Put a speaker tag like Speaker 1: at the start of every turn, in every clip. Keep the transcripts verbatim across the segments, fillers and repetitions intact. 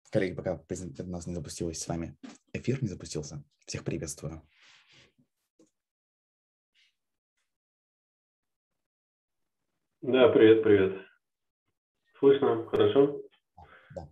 Speaker 1: Коллеги, пока презентация у нас не запустилась с вами, эфир не запустился. Всех приветствую.
Speaker 2: Да, привет, привет. Слышно? Хорошо?
Speaker 1: Да.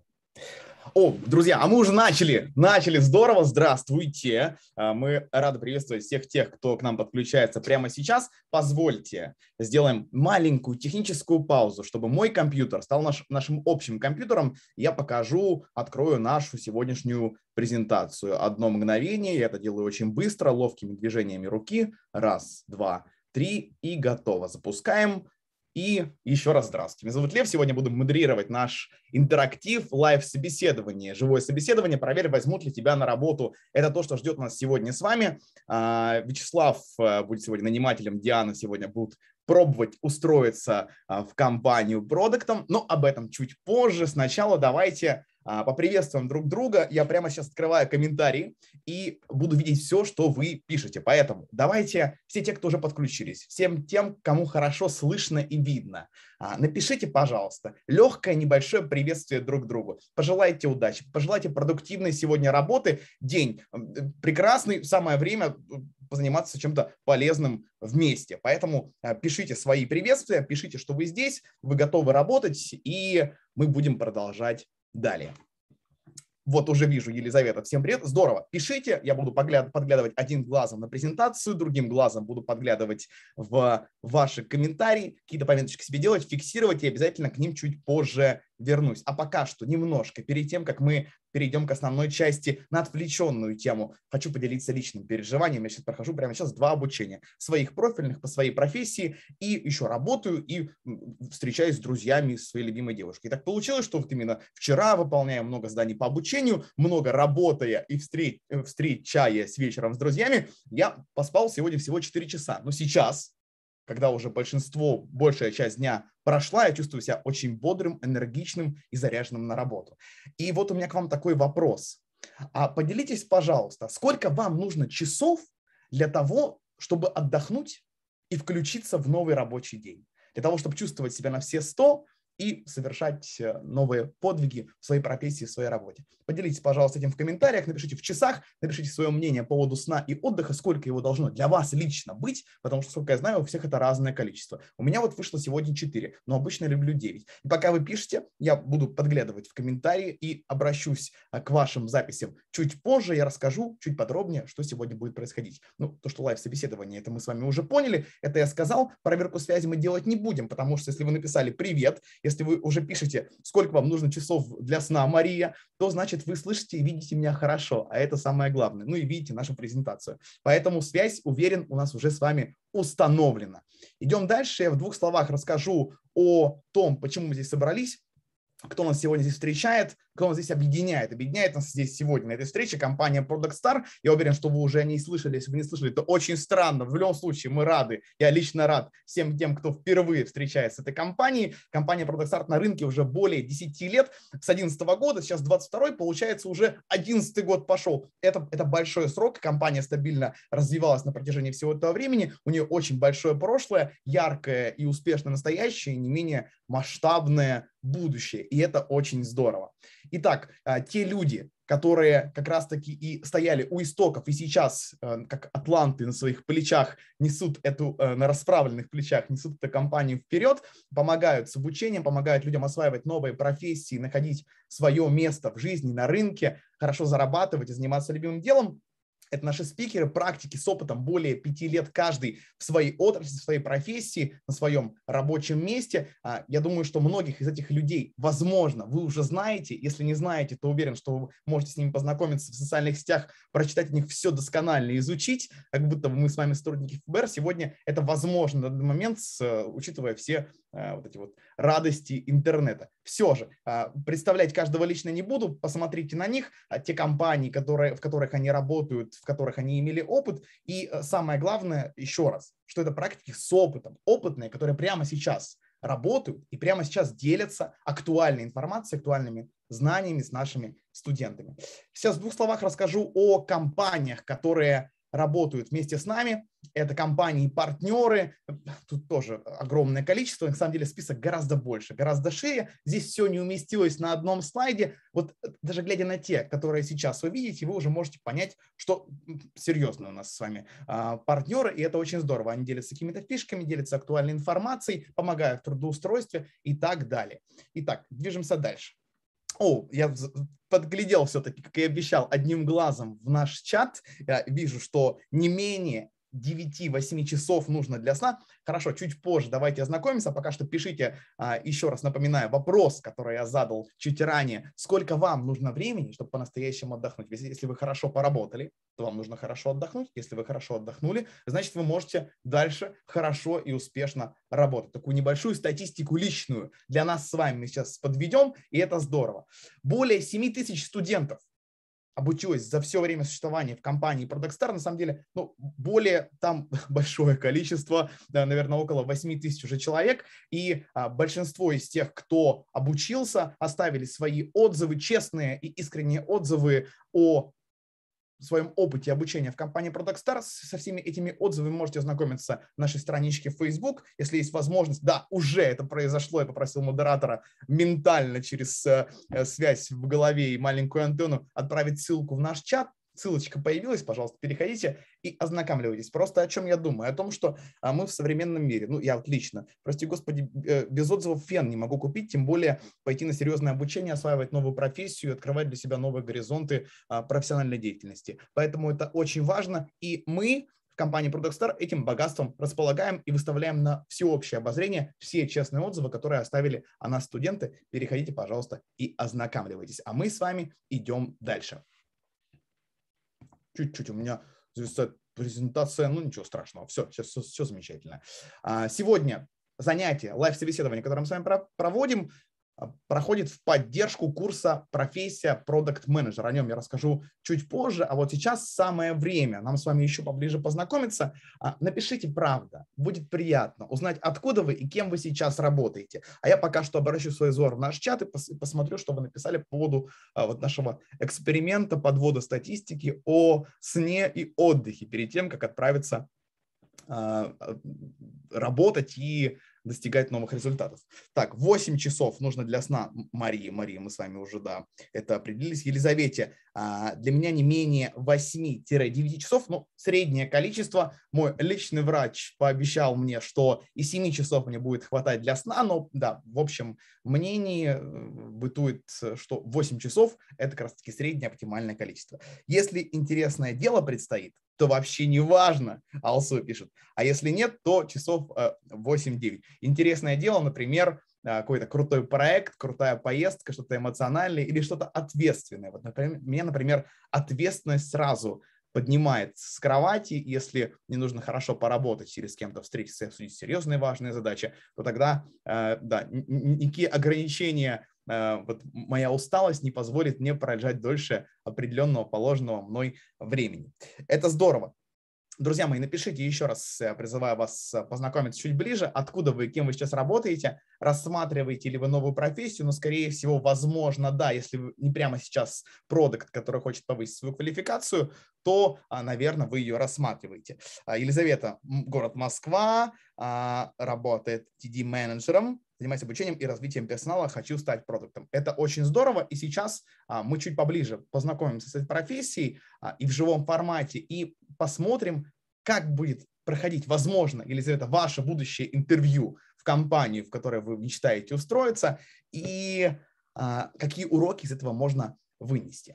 Speaker 1: О, друзья, а мы уже начали. Начали. Здорово. Здравствуйте. Мы рады приветствовать всех тех, кто к нам подключается прямо сейчас. Позвольте, сделаем маленькую техническую паузу, чтобы мой компьютер стал наш, нашим общим компьютером. Я покажу, открою нашу сегодняшнюю презентацию. Одно мгновение. Я это делаю очень быстро, ловкими движениями руки. Раз, два, три и готово. Запускаем. И еще раз здравствуйте. Меня зовут Лев. Сегодня буду модерировать наш интерактив, лайв-собеседование, живое собеседование. Проверь, возьмут ли тебя на работу. Это то, что ждет нас сегодня с вами. Вячеслав будет сегодня нанимателем, Диана сегодня будет пробовать устроиться в компанию продуктом, но об этом чуть позже. Сначала давайте поприветствуем друг друга. Я прямо сейчас открываю комментарии и буду видеть все, что вы пишете. Поэтому давайте все те, кто уже подключились, всем тем, кому хорошо слышно и видно, напишите, пожалуйста, легкое небольшое приветствие друг другу. Пожелайте удачи, пожелайте продуктивной сегодня работы. День прекрасный, самое время позаниматься чем-то полезным вместе. Поэтому пишите свои приветствия, пишите, что вы здесь, вы готовы работать, и мы будем продолжать далее. Вот уже вижу, Елизавета, всем привет, здорово. Пишите, я буду подглядывать одним глазом на презентацию, другим глазом буду подглядывать в ваши комментарии, какие-то пометочки себе делать, фиксировать, и обязательно к ним чуть позже вернусь. А пока что немножко, перед тем, как мы перейдем к основной части на отвлеченную тему, хочу поделиться личным переживанием. Я сейчас прохожу прямо сейчас два обучения, своих профильных по своей профессии, и еще работаю и встречаюсь с друзьями своей любимой девушкой. И так получилось, что вот именно вчера выполняя много заданий по обучению, много работая и встреч, встречаясь вечером с друзьями, я поспал сегодня всего четыре часа. Но сейчас, когда уже большинство, большая часть дня прошла, я чувствую себя очень бодрым, энергичным и заряженным на работу. И вот у меня к вам такой вопрос. А поделитесь, пожалуйста, сколько вам нужно часов для того, чтобы отдохнуть и включиться в новый рабочий день? Для того, чтобы чувствовать себя на все сто и совершать новые подвиги в своей профессии, в своей работе. Поделитесь, пожалуйста, этим в комментариях, напишите в часах, напишите свое мнение по поводу сна и отдыха, сколько его должно для вас лично быть, потому что, сколько я знаю, у всех это разное количество. У меня вот вышло сегодня четыре, но обычно люблю девять. И пока вы пишете, я буду подглядывать в комментарии и обращусь к вашим записям чуть позже. Я расскажу чуть подробнее, что сегодня будет происходить. Ну, то, что лайв-собеседование, это мы с вами уже поняли, это я сказал. Проверку связи мы делать не будем, потому что если вы написали «Привет», если вы уже пишете, сколько вам нужно часов для сна, Мария, то значит вы слышите и видите меня хорошо, а это самое главное. Ну и видите нашу презентацию. Поэтому связь, уверен, у нас уже с вами установлена. Идем дальше. Я в двух словах расскажу о том, почему мы здесь собрались, кто нас сегодня здесь встречает, кто нас здесь объединяет. Объединяет нас здесь сегодня на этой встрече компания ProductStar. Я уверен, что вы уже о ней слышали. Если вы не слышали, то очень странно. В любом случае, мы рады. Я лично рад всем тем, кто впервые встречается с этой компанией. Компания ProductStar на рынке уже более десяти лет. С две тысячи одиннадцатого года, сейчас двадцать второй, получается, уже одиннадцатый год пошел. Это, это большой срок. Компания стабильно развивалась на протяжении всего этого времени. У нее очень большое прошлое, яркое и успешное настоящее, и не менее масштабное будущее. И это очень здорово. Итак, те люди, которые как раз-таки и стояли у истоков, и сейчас, как атланты на своих плечах, несут эту, на расправленных плечах, несут эту компанию вперед, помогают с обучением, помогают людям осваивать новые профессии, находить свое место в жизни, на рынке, хорошо зарабатывать и заниматься любимым делом. Это наши спикеры, практики с опытом более пяти лет каждый в своей отрасли, в своей профессии, на своем рабочем месте. Я думаю, что многих из этих людей, возможно, вы уже знаете. Если не знаете, то уверен, что вы можете с ними познакомиться в социальных сетях, прочитать о них все досконально, изучить, как будто мы с вами сотрудники эф бэ эр. Сегодня это возможно на данный момент, учитывая все вот эти вот радости интернета. Все же, представлять каждого лично не буду, посмотрите на них, те компании, которые, в которых они работают, в которых они имели опыт. И самое главное, еще раз, что это практики с опытом, опытные, которые прямо сейчас работают и прямо сейчас делятся актуальной информацией, актуальными знаниями с нашими студентами. Сейчас в двух словах расскажу о компаниях, которые работают вместе с нами. Это компании-партнеры. Тут тоже огромное количество. На самом деле список гораздо больше, гораздо шире. Здесь все не уместилось на одном слайде. Вот даже глядя на те, которые сейчас вы видите, вы уже можете понять, что серьезно у нас с вами партнеры, и это очень здорово. Они делятся какими-то фишками, делятся актуальной информацией, помогают в трудоустройстве и так далее. Итак, движемся дальше. О, я подглядел все-таки, как и обещал, одним глазом в наш чат. Я вижу, что не менее девяти-восьми часов нужно для сна. Хорошо, чуть позже давайте ознакомимся. Пока что пишите, еще раз напоминаю, вопрос, который я задал чуть ранее. Сколько вам нужно времени, чтобы по-настоящему отдохнуть? Если вы хорошо поработали, то вам нужно хорошо отдохнуть. Если вы хорошо отдохнули, значит, вы можете дальше хорошо и успешно работать. Такую небольшую статистику личную для нас с вами мы сейчас подведем, и это здорово. Более семи тысяч студентов обучилась за все время существования в компании ProductStar, на самом деле, ну, более там большое количество, да, наверное, около восьми тысяч уже человек, и а, большинство из тех, кто обучился, оставили свои отзывы, честные и искренние отзывы о в своем опыте обучения в компании ProductStar. Со всеми этими отзывами можете ознакомиться в нашей страничке в Facebook. Если есть возможность, да, уже это произошло, я попросил модератора ментально через э, связь в голове и маленькую антенну отправить ссылку в наш чат. Ссылочка появилась, пожалуйста, переходите и ознакомливайтесь. Просто о чем я думаю? О том, что а, мы в современном мире, ну, я вот лично, прости господи, э, без отзывов фен не могу купить, тем более пойти на серьезное обучение, осваивать новую профессию, открывать для себя новые горизонты а, профессиональной деятельности. Поэтому это очень важно, и мы в компании ProductStar этим богатством располагаем и выставляем на всеобщее обозрение все честные отзывы, которые оставили о нас студенты. Переходите, пожалуйста, и ознакомливайтесь. А мы с вами идем дальше. Чуть-чуть у меня презентация, ну ничего страшного, все, сейчас все, все замечательно. Сегодня занятие, лайв-собеседование, которое мы с вами проводим, проходит в поддержку курса «Профессия продакт-менеджер». О нем я расскажу чуть позже, а вот сейчас самое время нам с вами еще поближе познакомиться. Напишите «Правда», будет приятно узнать, откуда вы и кем вы сейчас работаете. А я пока что обращу свой взор в наш чат и посмотрю, что вы написали по поводу вот нашего эксперимента подвода статистики о сне и отдыхе перед тем, как отправиться работать и достигать новых результатов. Так, восемь часов нужно для сна Марии. Марии, мы с вами уже, да, это определились. Елизавете, для меня не менее восьми-девяти часов, ну, среднее количество. Мой личный врач пообещал мне, что и семи часов мне будет хватать для сна, но, да, в общем мнении бытует, что восемь часов – это как раз-таки среднее оптимальное количество. Если интересное дело предстоит, то вообще не важно, Алсу пишет. А если нет, то часов восемь-девять. Интересное дело, например, какой-то крутой проект, крутая поездка, что-то эмоциональное или что-то ответственное. Вот, например, меня, например, ответственность сразу поднимает с кровати. Если мне нужно хорошо поработать или с кем-то встретиться и обсудить серьезные важные задачи, то тогда, да, никакие ограничения, вот моя усталость не позволит мне пролежать дольше определенного положенного мной времени. Это здорово. Друзья мои, напишите еще раз, призываю вас познакомиться чуть ближе, откуда вы, кем вы сейчас работаете, рассматриваете ли вы новую профессию, но, скорее всего, возможно, да, если вы не прямо сейчас продакт, который хочет повысить свою квалификацию, то, наверное, вы ее рассматриваете. Елизавета, город Москва, работает ти ди-менеджером, занимаюсь обучением и развитием персонала, хочу стать продуктом. Это очень здорово, и сейчас а, мы чуть поближе познакомимся с этой профессией а, и в живом формате, и посмотрим, как будет проходить, возможно, Елизавета, ваше будущее интервью в компанию, в которой вы мечтаете устроиться, и а, какие уроки из этого можно вынести.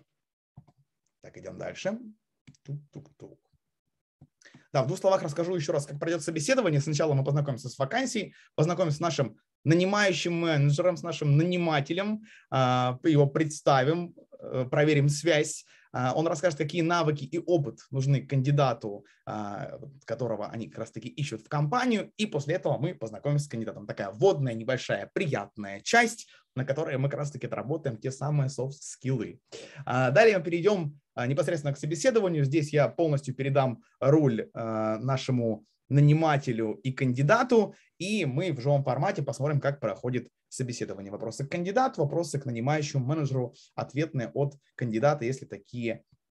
Speaker 1: Так, идем дальше. Тук-тук-тук. Да, в двух словах расскажу еще раз, как пройдет собеседование. Сначала мы познакомимся с вакансией, познакомимся с нашим нанимающим менеджером, с нашим нанимателем, его представим, проверим связь. Он расскажет, какие навыки и опыт нужны кандидату, которого они как раз-таки ищут в компанию. И после этого мы познакомимся с кандидатом. Такая вводная, небольшая, приятная часть, на которой мы как раз-таки отработаем те самые софт-скиллы. Далее мы перейдем непосредственно к собеседованию. Здесь я полностью передам руль нашему нанимателю и кандидату, и мы в живом формате посмотрим, как проходит собеседование. Вопросы к кандидату, вопросы к нанимающему менеджеру, ответные от кандидата, если такие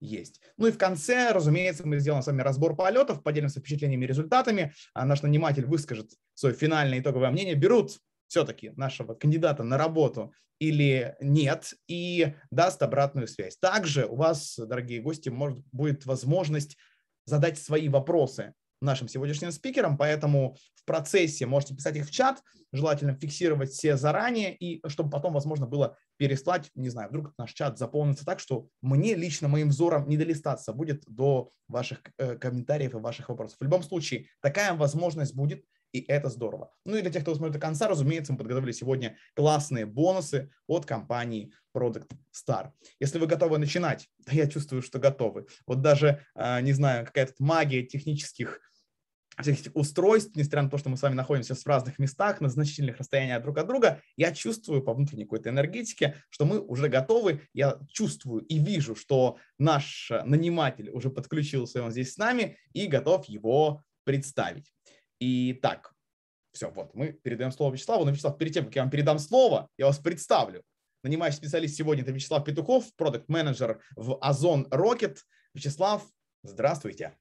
Speaker 1: есть. Ну и в конце, разумеется, мы сделаем с вами разбор полетов, поделимся впечатлениями и результатами. А наш наниматель выскажет свое финальное итоговое мнение, берут все-таки нашего кандидата на работу или нет, и даст обратную связь. Также у вас, дорогие гости, может, будет возможность задать свои вопросы нашим сегодняшним спикерам, поэтому в процессе можете писать их в чат, желательно фиксировать все заранее, и чтобы потом, возможно, было переслать, не знаю, вдруг наш чат заполнится так, что мне лично, моим взором не долистаться будет до ваших э, комментариев и ваших вопросов. В любом случае, такая возможность будет, и это здорово. Ну и для тех, кто смотрит до конца, разумеется, мы подготовили сегодня классные бонусы от компании Product Star. Если вы готовы начинать, то я чувствую, что готовы. Вот даже, не знаю, какая-то магия технических всяких устройств, несмотря на то, что мы с вами находимся в разных местах, на значительных расстояниях друг от друга, я чувствую по внутренней какой-то энергетике, что мы уже готовы. Я чувствую и вижу, что наш наниматель уже подключился, и он здесь с нами, и готов его представить. Итак, все, вот, мы передаем слово Вячеславу. Но, Вячеслав, перед тем, как я вам передам слово, я вас представлю. Нанимающий специалист сегодня – это Вячеслав Петухов, продакт-менеджер в Озон Rocket. Вячеслав, здравствуйте.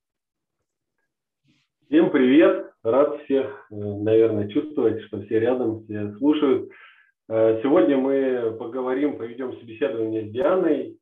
Speaker 2: Всем привет. Рад всех, наверное, чувствовать, что все рядом, все слушают. Сегодня мы поговорим, проведем собеседование с Дианой.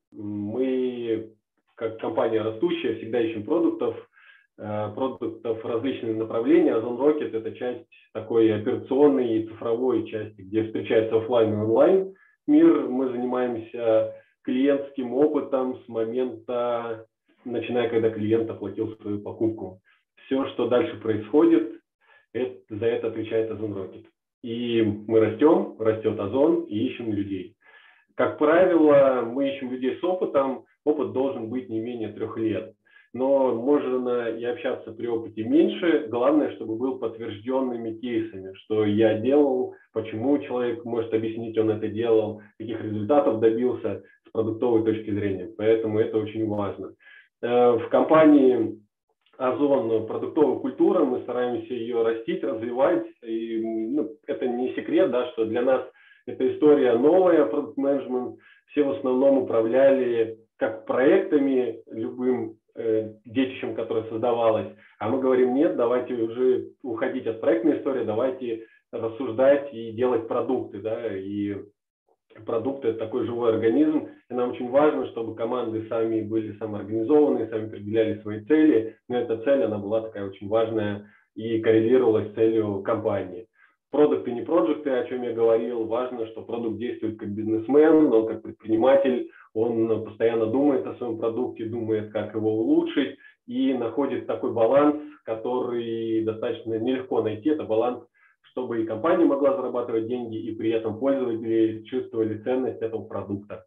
Speaker 2: Мы, как компания растущая, всегда ищем продуктов, продуктов различных направлений. Озон Rocket – это часть такой операционной и цифровой части, где встречается офлайн и онлайн мир. Мы занимаемся клиентским опытом с момента, начиная, когда клиент оплатил свою покупку. Все, что дальше происходит, это, за это отвечает Озон Rocket. И мы растем, растет Озон и ищем людей. Как правило, мы ищем людей с опытом. Опыт должен быть не менее трех лет. Но можно и общаться при опыте меньше. Главное, чтобы был подтвержденными кейсами, что я делал, почему человек может объяснить, он это делал, каких результатов добился с продуктовой точки зрения. Поэтому это очень важно. В компании Озон продуктовая культура, мы стараемся ее растить, развивать. И, ну, это не секрет, да, что для нас эта история новая, продукт-менеджмент. Все в основном управляли как проектами, любым э, детищем, которое создавалось. А мы говорим, нет, давайте уже уходить от проектной истории, давайте рассуждать и делать продукты. Да, и продукт – это такой живой организм, и нам очень важно, чтобы команды сами были самоорганизованы, сами определяли свои цели, но эта цель, она была такая очень важная и коррелировалась с целью компании. Продукты, не проекты, о чем я говорил, важно, что продукт действует как бизнесмен, он как предприниматель, он постоянно думает о своем продукте, думает, как его улучшить, и находит такой баланс, который достаточно нелегко найти, это баланс, чтобы и компания могла зарабатывать деньги, и при этом пользователи чувствовали ценность этого продукта.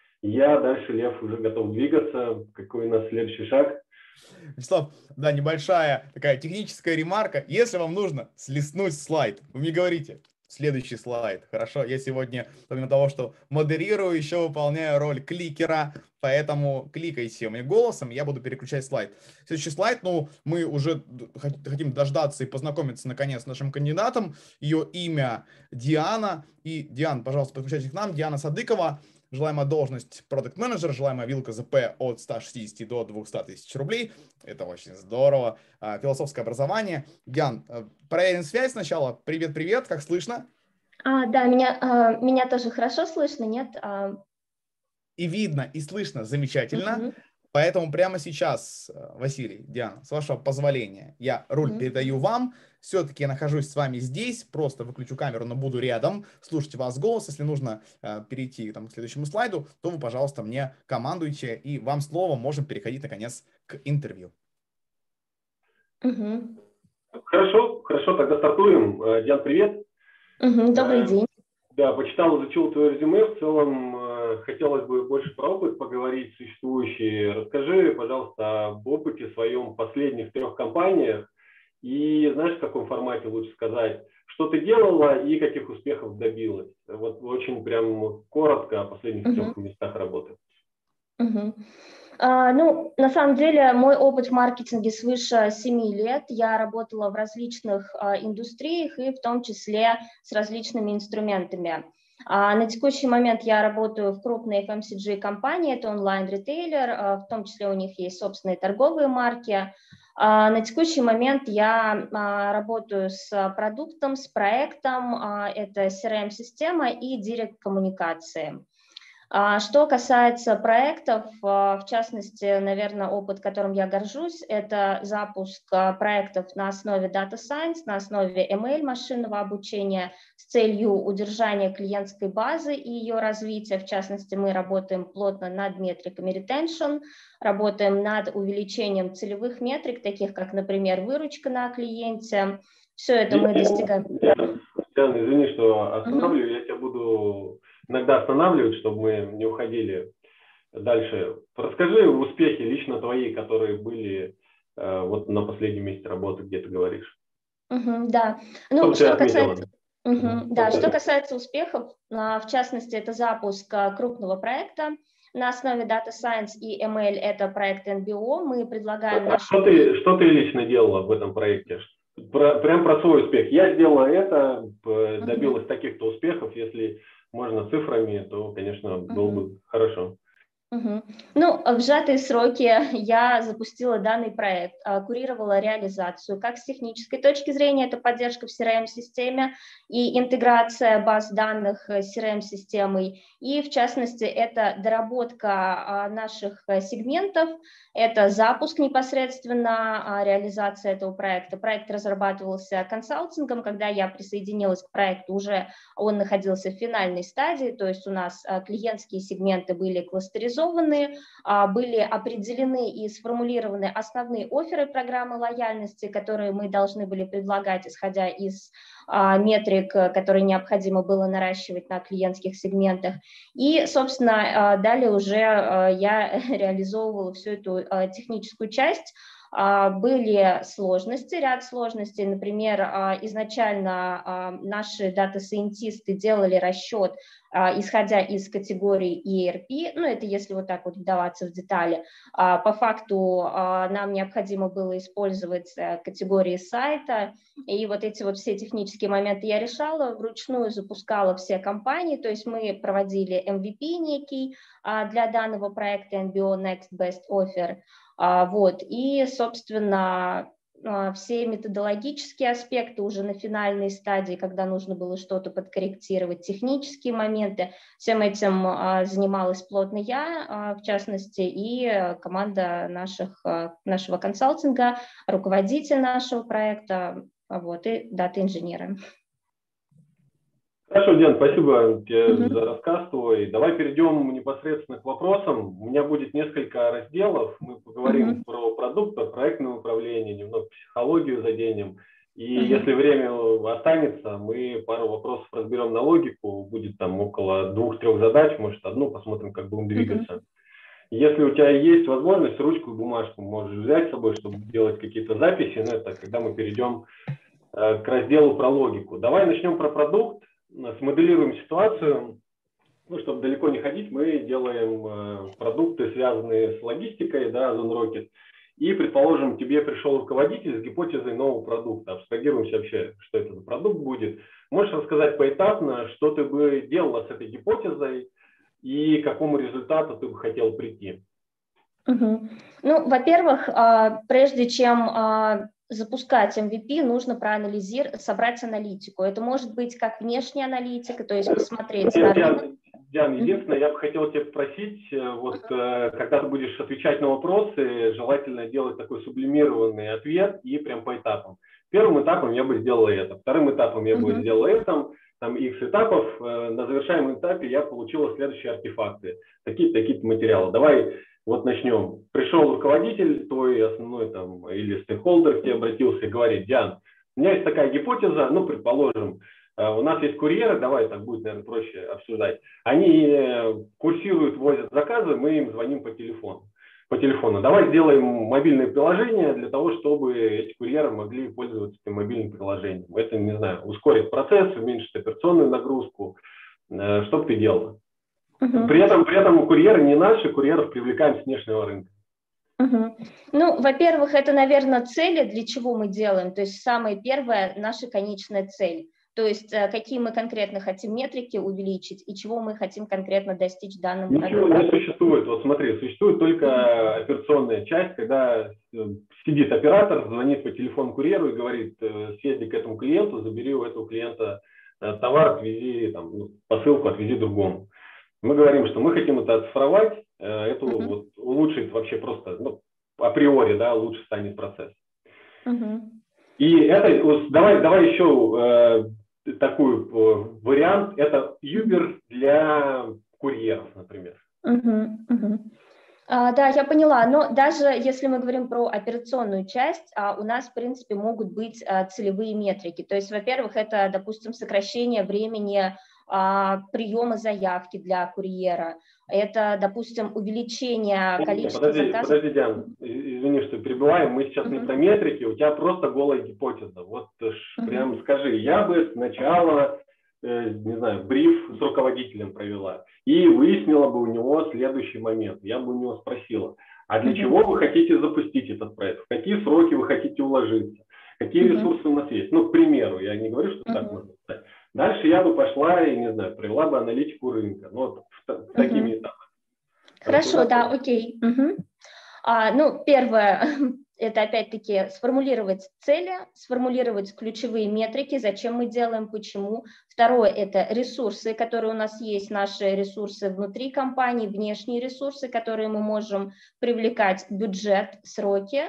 Speaker 2: Я дальше, Лев, уже готов двигаться. Какой у нас следующий шаг?
Speaker 1: Вячеслав, да, небольшая такая техническая ремарка. Если вам нужно слистнуть слайд, вы мне говорите, следующий слайд, хорошо? Я сегодня, помимо того, что модерирую, еще выполняю роль кликера, поэтому кликайте мне голосом, я буду переключать слайд. Следующий слайд, ну, мы уже хотим дождаться и познакомиться, наконец, с нашим кандидатом. Ее имя Диана. И, Диана, пожалуйста, подключайтесь к нам. Диана Садыкова. Желаемая должность продакт-менеджер, желаемая вилка ЗП от ста шестидесяти до двухсот тысяч рублей. Это очень здорово. Философское образование. Диан, проверим связь сначала. Привет-привет, как слышно?
Speaker 3: А, да, меня, а, меня тоже хорошо слышно, нет? А...
Speaker 1: И видно, и слышно замечательно.
Speaker 3: Угу.
Speaker 1: Поэтому прямо сейчас, Василий, Диана, с вашего позволения, я руль mm-hmm. передаю вам. Все-таки я нахожусь с вами здесь, просто выключу камеру, но буду рядом, слушайте вас голос. Если нужно э, перейти там, к следующему слайду, то вы, пожалуйста, мне командуйте, и вам слово, можем переходить, наконец, к интервью.
Speaker 3: Mm-hmm.
Speaker 2: Хорошо, хорошо, тогда стартуем. Диан, привет.
Speaker 3: Mm-hmm. Добрый день.
Speaker 2: Да, почитал, изучил твое резюме. В целом, э, хотелось бы больше про опыт поговорить, существующий. Расскажи, пожалуйста, об опыте своем в последних трех компаниях. И знаешь, в каком формате лучше сказать, что ты делала и каких успехов добилась? Вот очень прям коротко о последних uh-huh. трех местах работы.
Speaker 3: Uh-huh. Uh, ну, на самом деле, мой опыт в маркетинге свыше семи лет. Я работала в различных uh, индустриях и в том числе с различными инструментами. А на текущий момент я работаю в крупной эф эм си джи-компании, это онлайн-ритейлер, в том числе у них есть собственные торговые марки. А на текущий момент я а, работаю с продуктом, с проектом, а, это си ар эм-система и директ-коммуникации. А что касается проектов, в частности, наверное, опыт, которым я горжусь, это запуск проектов на основе Data Science, на основе эм эл машинного обучения с целью удержания клиентской базы и ее развития. В частности, мы работаем плотно над метриками retention, работаем над увеличением целевых метрик, таких как, например, выручка на клиенте. Все это мы достигаем.
Speaker 2: Диана, извини, что останавливаю, uh-huh. я тебя буду иногда останавливать, чтобы мы не уходили дальше. Расскажи успехи лично твои, которые были э, вот на последнем месте работы, где ты говоришь.
Speaker 3: Uh-huh, да, ну, что касается... Uh-huh. Uh-huh. Да, что касается успехов, в частности, это запуск крупного проекта на основе Data Science и эм эл, это проект эн би о. Мы предлагаем...
Speaker 2: А
Speaker 3: наши...
Speaker 2: что, ты, что ты лично делала в этом проекте? Про, прям про свой успех. Я сделала это, добилась uh-huh. таких-то успехов. Если можно цифрами, то, конечно, uh-huh. было бы хорошо.
Speaker 3: Угу. Ну, в сжатые сроки я запустила данный проект, курировала реализацию. Как с технической точки зрения, это поддержка в си ар эм-системе и интеграция баз данных с си ар эм-системой. И, в частности, это доработка наших сегментов, это запуск непосредственно, реализация этого проекта. Проект разрабатывался консалтингом, когда я присоединилась к проекту, уже он находился в финальной стадии, то есть у нас клиентские сегменты были кластеризованы, были определены и сформулированы основные офферы программы лояльности, которые мы должны были предлагать, исходя из метрик, которые необходимо было наращивать на клиентских сегментах. И, собственно, далее уже я реализовывала всю эту техническую часть. Были сложности, ряд сложностей. Например, изначально наши дата-сайентисты делали расчет, исходя из категории и ар пи, ну это если вот так вот вдаваться в детали. По факту нам необходимо было использовать категории сайта, и вот эти вот все технические моменты я решала, вручную запускала все кампании, то есть мы проводили эм ви пи некий для данного проекта эн би о Next Best Offer. Вот, и, собственно, все методологические аспекты уже на финальной стадии, когда нужно было что-то подкорректировать, технические моменты, всем этим занималась плотно я, в частности, и команда наших, нашего консалтинга, руководитель нашего проекта, вот, и дата-инженеры.
Speaker 2: Хорошо, Диан, спасибо тебе mm-hmm. за рассказ твой. Давай перейдем непосредственно к вопросам. У меня будет несколько разделов. Мы поговорим mm-hmm. про продукт, про проектное управление, немного психологию заденем. И mm-hmm. если время останется, мы пару вопросов разберем на логику. Будет там около двух-трех задач, может одну, посмотрим, как будем двигаться. Mm-hmm. Если у тебя есть возможность, ручку и бумажку можешь взять с собой, чтобы делать какие-то записи. Но это когда мы перейдем э, к разделу про логику. Давай начнем про продукт. Смоделируем ситуацию, ну, чтобы далеко не ходить, мы делаем э, продукты, связанные с логистикой, да, Озон Rocket, и, предположим, тебе пришел руководитель с гипотезой нового продукта, абстрагируемся вообще, что это за продукт будет. Можешь рассказать поэтапно, что ты бы делала с этой гипотезой и к какому результату ты бы хотел прийти?
Speaker 3: Угу. Ну, во-первых, прежде чем запускать эм ви пи, нужно проанализировать, собрать аналитику. Это может быть как внешняя аналитика, то есть посмотреть на рынок.
Speaker 2: Диана, единственное, я бы хотел тебя спросить, вот uh-huh. когда ты будешь отвечать на вопросы, желательно делать такой сублимированный ответ и прям по этапам. Первым этапом я бы сделал это, вторым этапом я uh-huh. бы сделал это, там X этапов, на завершаемом этапе я получила следующие артефакты, такие-то, такие-то материалы. Давай вот начнем. Пришел руководитель, твой основной там или стейкхолдер к тебе обратился и говорит: Диан, у меня есть такая гипотеза, ну, предположим, у нас есть курьеры, давай так будет, наверное, проще обсуждать. Они курсируют, возят заказы, мы им звоним по телефону. По телефону. Давай сделаем мобильное приложение для того, чтобы эти курьеры могли пользоваться этим мобильным приложением. Это, не знаю, ускорит процесс, уменьшит операционную нагрузку. Что бы ты делала? Uh-huh. При этом, при этом курьеры не наши, курьеров привлекаем с внешнего рынка.
Speaker 3: Uh-huh. Ну, во-первых, это, наверное, цели, для чего мы делаем. То есть самое первое, наша конечная цель. то есть какие мы конкретно хотим метрики увеличить и чего мы хотим конкретно достичь данным
Speaker 2: продуктом. Ничего не существует. Вот смотри, существует только mm-hmm. операционная часть, когда сидит оператор, звонит по телефону курьеру и говорит: съезди к этому клиенту, забери у этого клиента товар, отвези, там, посылку отвези другому. Мы говорим, что мы хотим это оцифровать, это uh-huh. вот, улучшит вообще просто, ну, априори, да, лучше станет процесс. Uh-huh. И это, давай, давай еще э, такой э, вариант, это Uber для курьеров, например.
Speaker 3: Uh-huh. Uh-huh. А, да, я поняла, но даже если мы говорим про операционную часть, а, у нас, в принципе, могут быть а, целевые метрики. То есть, во-первых, это, допустим, сокращение времени а, приема заявки для курьера. Это, допустим, увеличение количества
Speaker 2: подожди,
Speaker 3: заказов.
Speaker 2: Подожди, Диана, извини, что перебиваем, мы сейчас uh-huh. не про метрики, у тебя просто голая гипотеза. Вот uh-huh. прям скажи, я бы сначала, э, не знаю, бриф с руководителем провела и выяснила бы у него следующий момент. Я бы у него спросила: а для uh-huh. чего вы хотите запустить этот проект? В какие сроки вы хотите уложиться? Какие uh-huh. ресурсы у нас есть? Ну, к примеру, я не говорю, что uh-huh. так можно сказать. Дальше я бы пошла и, не знаю, провела бы аналитику рынка. Ну, вот, uh-huh. такими этапами.
Speaker 3: Хорошо, да, окей. Uh-huh. А, ну, первое, это опять-таки сформулировать цели, сформулировать ключевые метрики, зачем мы делаем, почему. Второе – это ресурсы, которые у нас есть, наши ресурсы внутри компании, внешние ресурсы, которые мы можем привлекать, бюджет, сроки.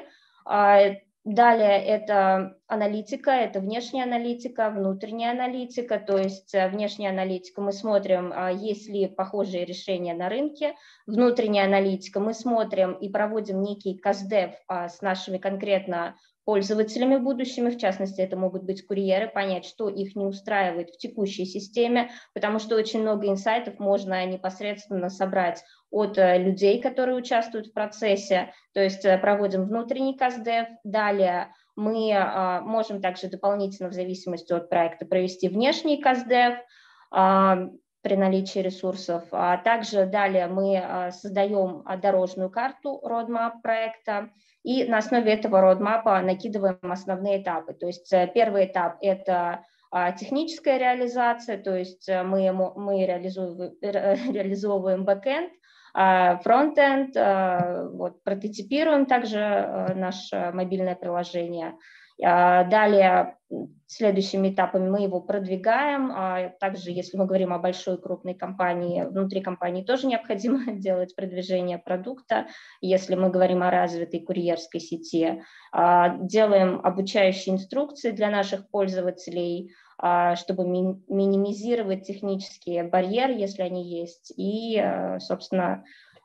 Speaker 3: Далее это аналитика, это внешняя аналитика, внутренняя аналитика, то есть внешняя аналитика мы смотрим, есть ли похожие решения на рынке, внутренняя аналитика мы смотрим и проводим некий каздев с нашими конкретно пользователями будущими, в частности, это могут быть курьеры, понять, что их не устраивает в текущей системе, потому что очень много инсайтов можно непосредственно собрать от людей, которые участвуют в процессе, то есть проводим внутренний каздев. Далее мы а, можем также дополнительно, в зависимости от проекта, провести внешний каздев а, при наличии ресурсов. А также далее мы а, создаем дорожную карту roadmap проекта, и на основе этого роудмапа накидываем основные этапы. То есть первый этап – это техническая реализация, то есть мы, мы реализуем, реализовываем бэкэнд, фронтенд, вот, прототипируем также наше мобильное приложение. Далее, следующими этапами мы его продвигаем. Также, если мы говорим о большой крупной компании, внутри компании тоже необходимо делать продвижение продукта. Если мы говорим о развитой курьерской сети, делаем обучающие инструкции для наших пользователей, чтобы ми- минимизировать технические барьеры, если они есть, и, собственно,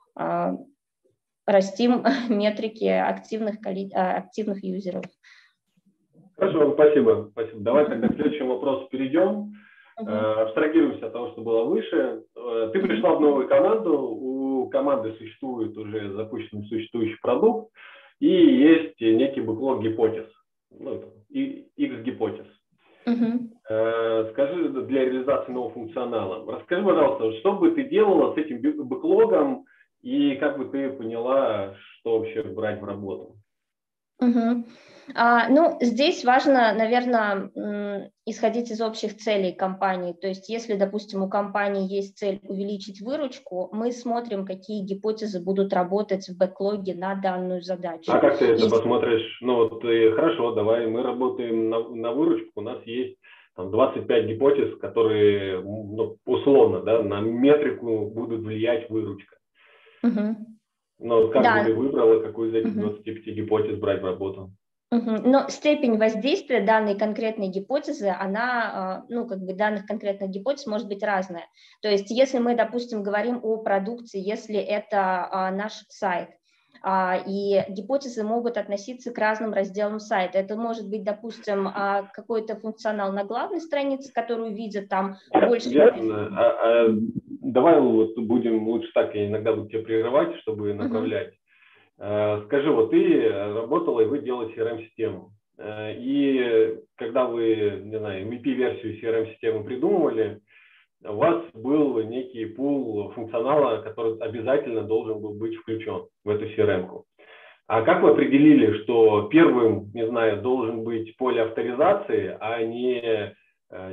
Speaker 3: растим метрики активных, активных юзеров.
Speaker 2: Хорошо, спасибо. спасибо. Давай тогда к следующему вопросу перейдем. Uh-huh. Абстрагируемся от того, что было выше. Ты пришла в новую команду, у команды существует уже запущенный существующий продукт, и есть некий бэклог гипотез, ну, X-гипотез. Uh-huh. Скажи, для реализации нового функционала, расскажи, пожалуйста, что бы ты делала с этим бэклогом, и как бы ты поняла, что вообще брать в работу?
Speaker 3: Угу. А, ну, здесь важно, наверное, исходить из общих целей компании. То есть, если, допустим, у компании есть цель увеличить выручку, мы смотрим, какие гипотезы будут работать в бэклоге на данную задачу.
Speaker 2: А как ты это
Speaker 3: и...
Speaker 2: посмотришь? Ну, вот, хорошо, давай, мы работаем на, на выручку, у нас есть там двадцать пять гипотез, которые, ну, условно, да, на метрику будут влиять выручка. Угу. Но как да. бы ты выбрала, какую из этих двадцати пяти uh-huh. гипотез брать в работу?
Speaker 3: Uh-huh. Но степень воздействия данной конкретной гипотезы, она, ну, как бы данных конкретных гипотез может быть разная. То есть, если мы, допустим, говорим о продукции, если это а, наш сайт, а, и гипотезы могут относиться к разным разделам сайта. Это может быть, допустим, а, какой-то функционал на главной странице, которую видят там больше...
Speaker 2: Ясно. А, а, давай вот будем лучше так, я иногда буду тебя прерывать, чтобы направлять. Uh-huh. Скажи, вот ты работала, и вы делали си ар эм-систему. И когда вы, не знаю, эм ви пи-версию си ар эм-системы придумывали, у вас был некий пул функционала, который обязательно должен был быть включен в эту си ар эм-ку. А как вы определили, что первым, не знаю, должен быть поле авторизации, а не,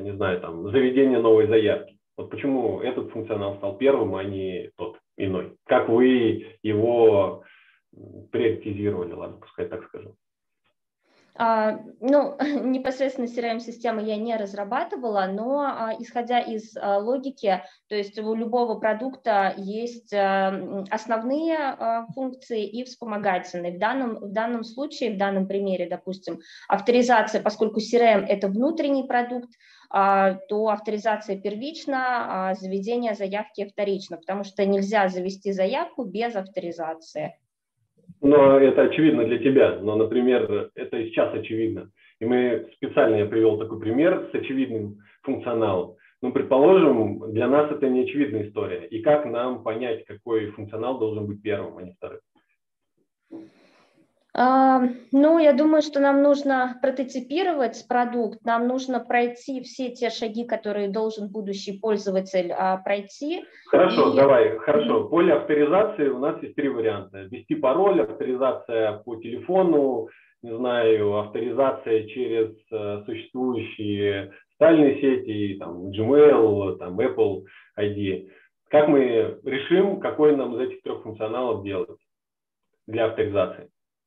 Speaker 2: не знаю, там, заведение новой заявки. Вот почему этот функционал стал первым, а не тот иной? Как вы его приоритизировали, ладно, пускай так скажу.
Speaker 3: А, ну, непосредственно си эр эм-системы я не разрабатывала, но а, исходя из а, логики, то есть у любого продукта есть а, основные а, функции и вспомогательные. В данном, в данном случае, в данном примере, допустим, авторизация, поскольку си эр эм – это внутренний продукт, а, то авторизация первична, а заведение заявки вторично, потому что нельзя завести заявку без авторизации.
Speaker 2: Но это очевидно для тебя, но, например, это и сейчас очевидно. И мы специально, я привел такой пример с очевидным функционалом. Ну, предположим, для нас это не очевидная история. И как нам понять, какой функционал должен быть первым, а не вторым?
Speaker 3: А, ну, я думаю, что нам нужно прототипировать продукт, нам нужно пройти все те шаги, которые должен будущий пользователь а, пройти.
Speaker 2: Хорошо,
Speaker 3: и...
Speaker 2: давай, хорошо. Поле авторизации у нас есть три варианта. Ввести пароль, авторизация по телефону, не знаю, авторизация через э, существующие социальные сети, там, Gmail, там, Apple ай ди. Как мы решим, какой нам из этих трех функционалов делать для авторизации?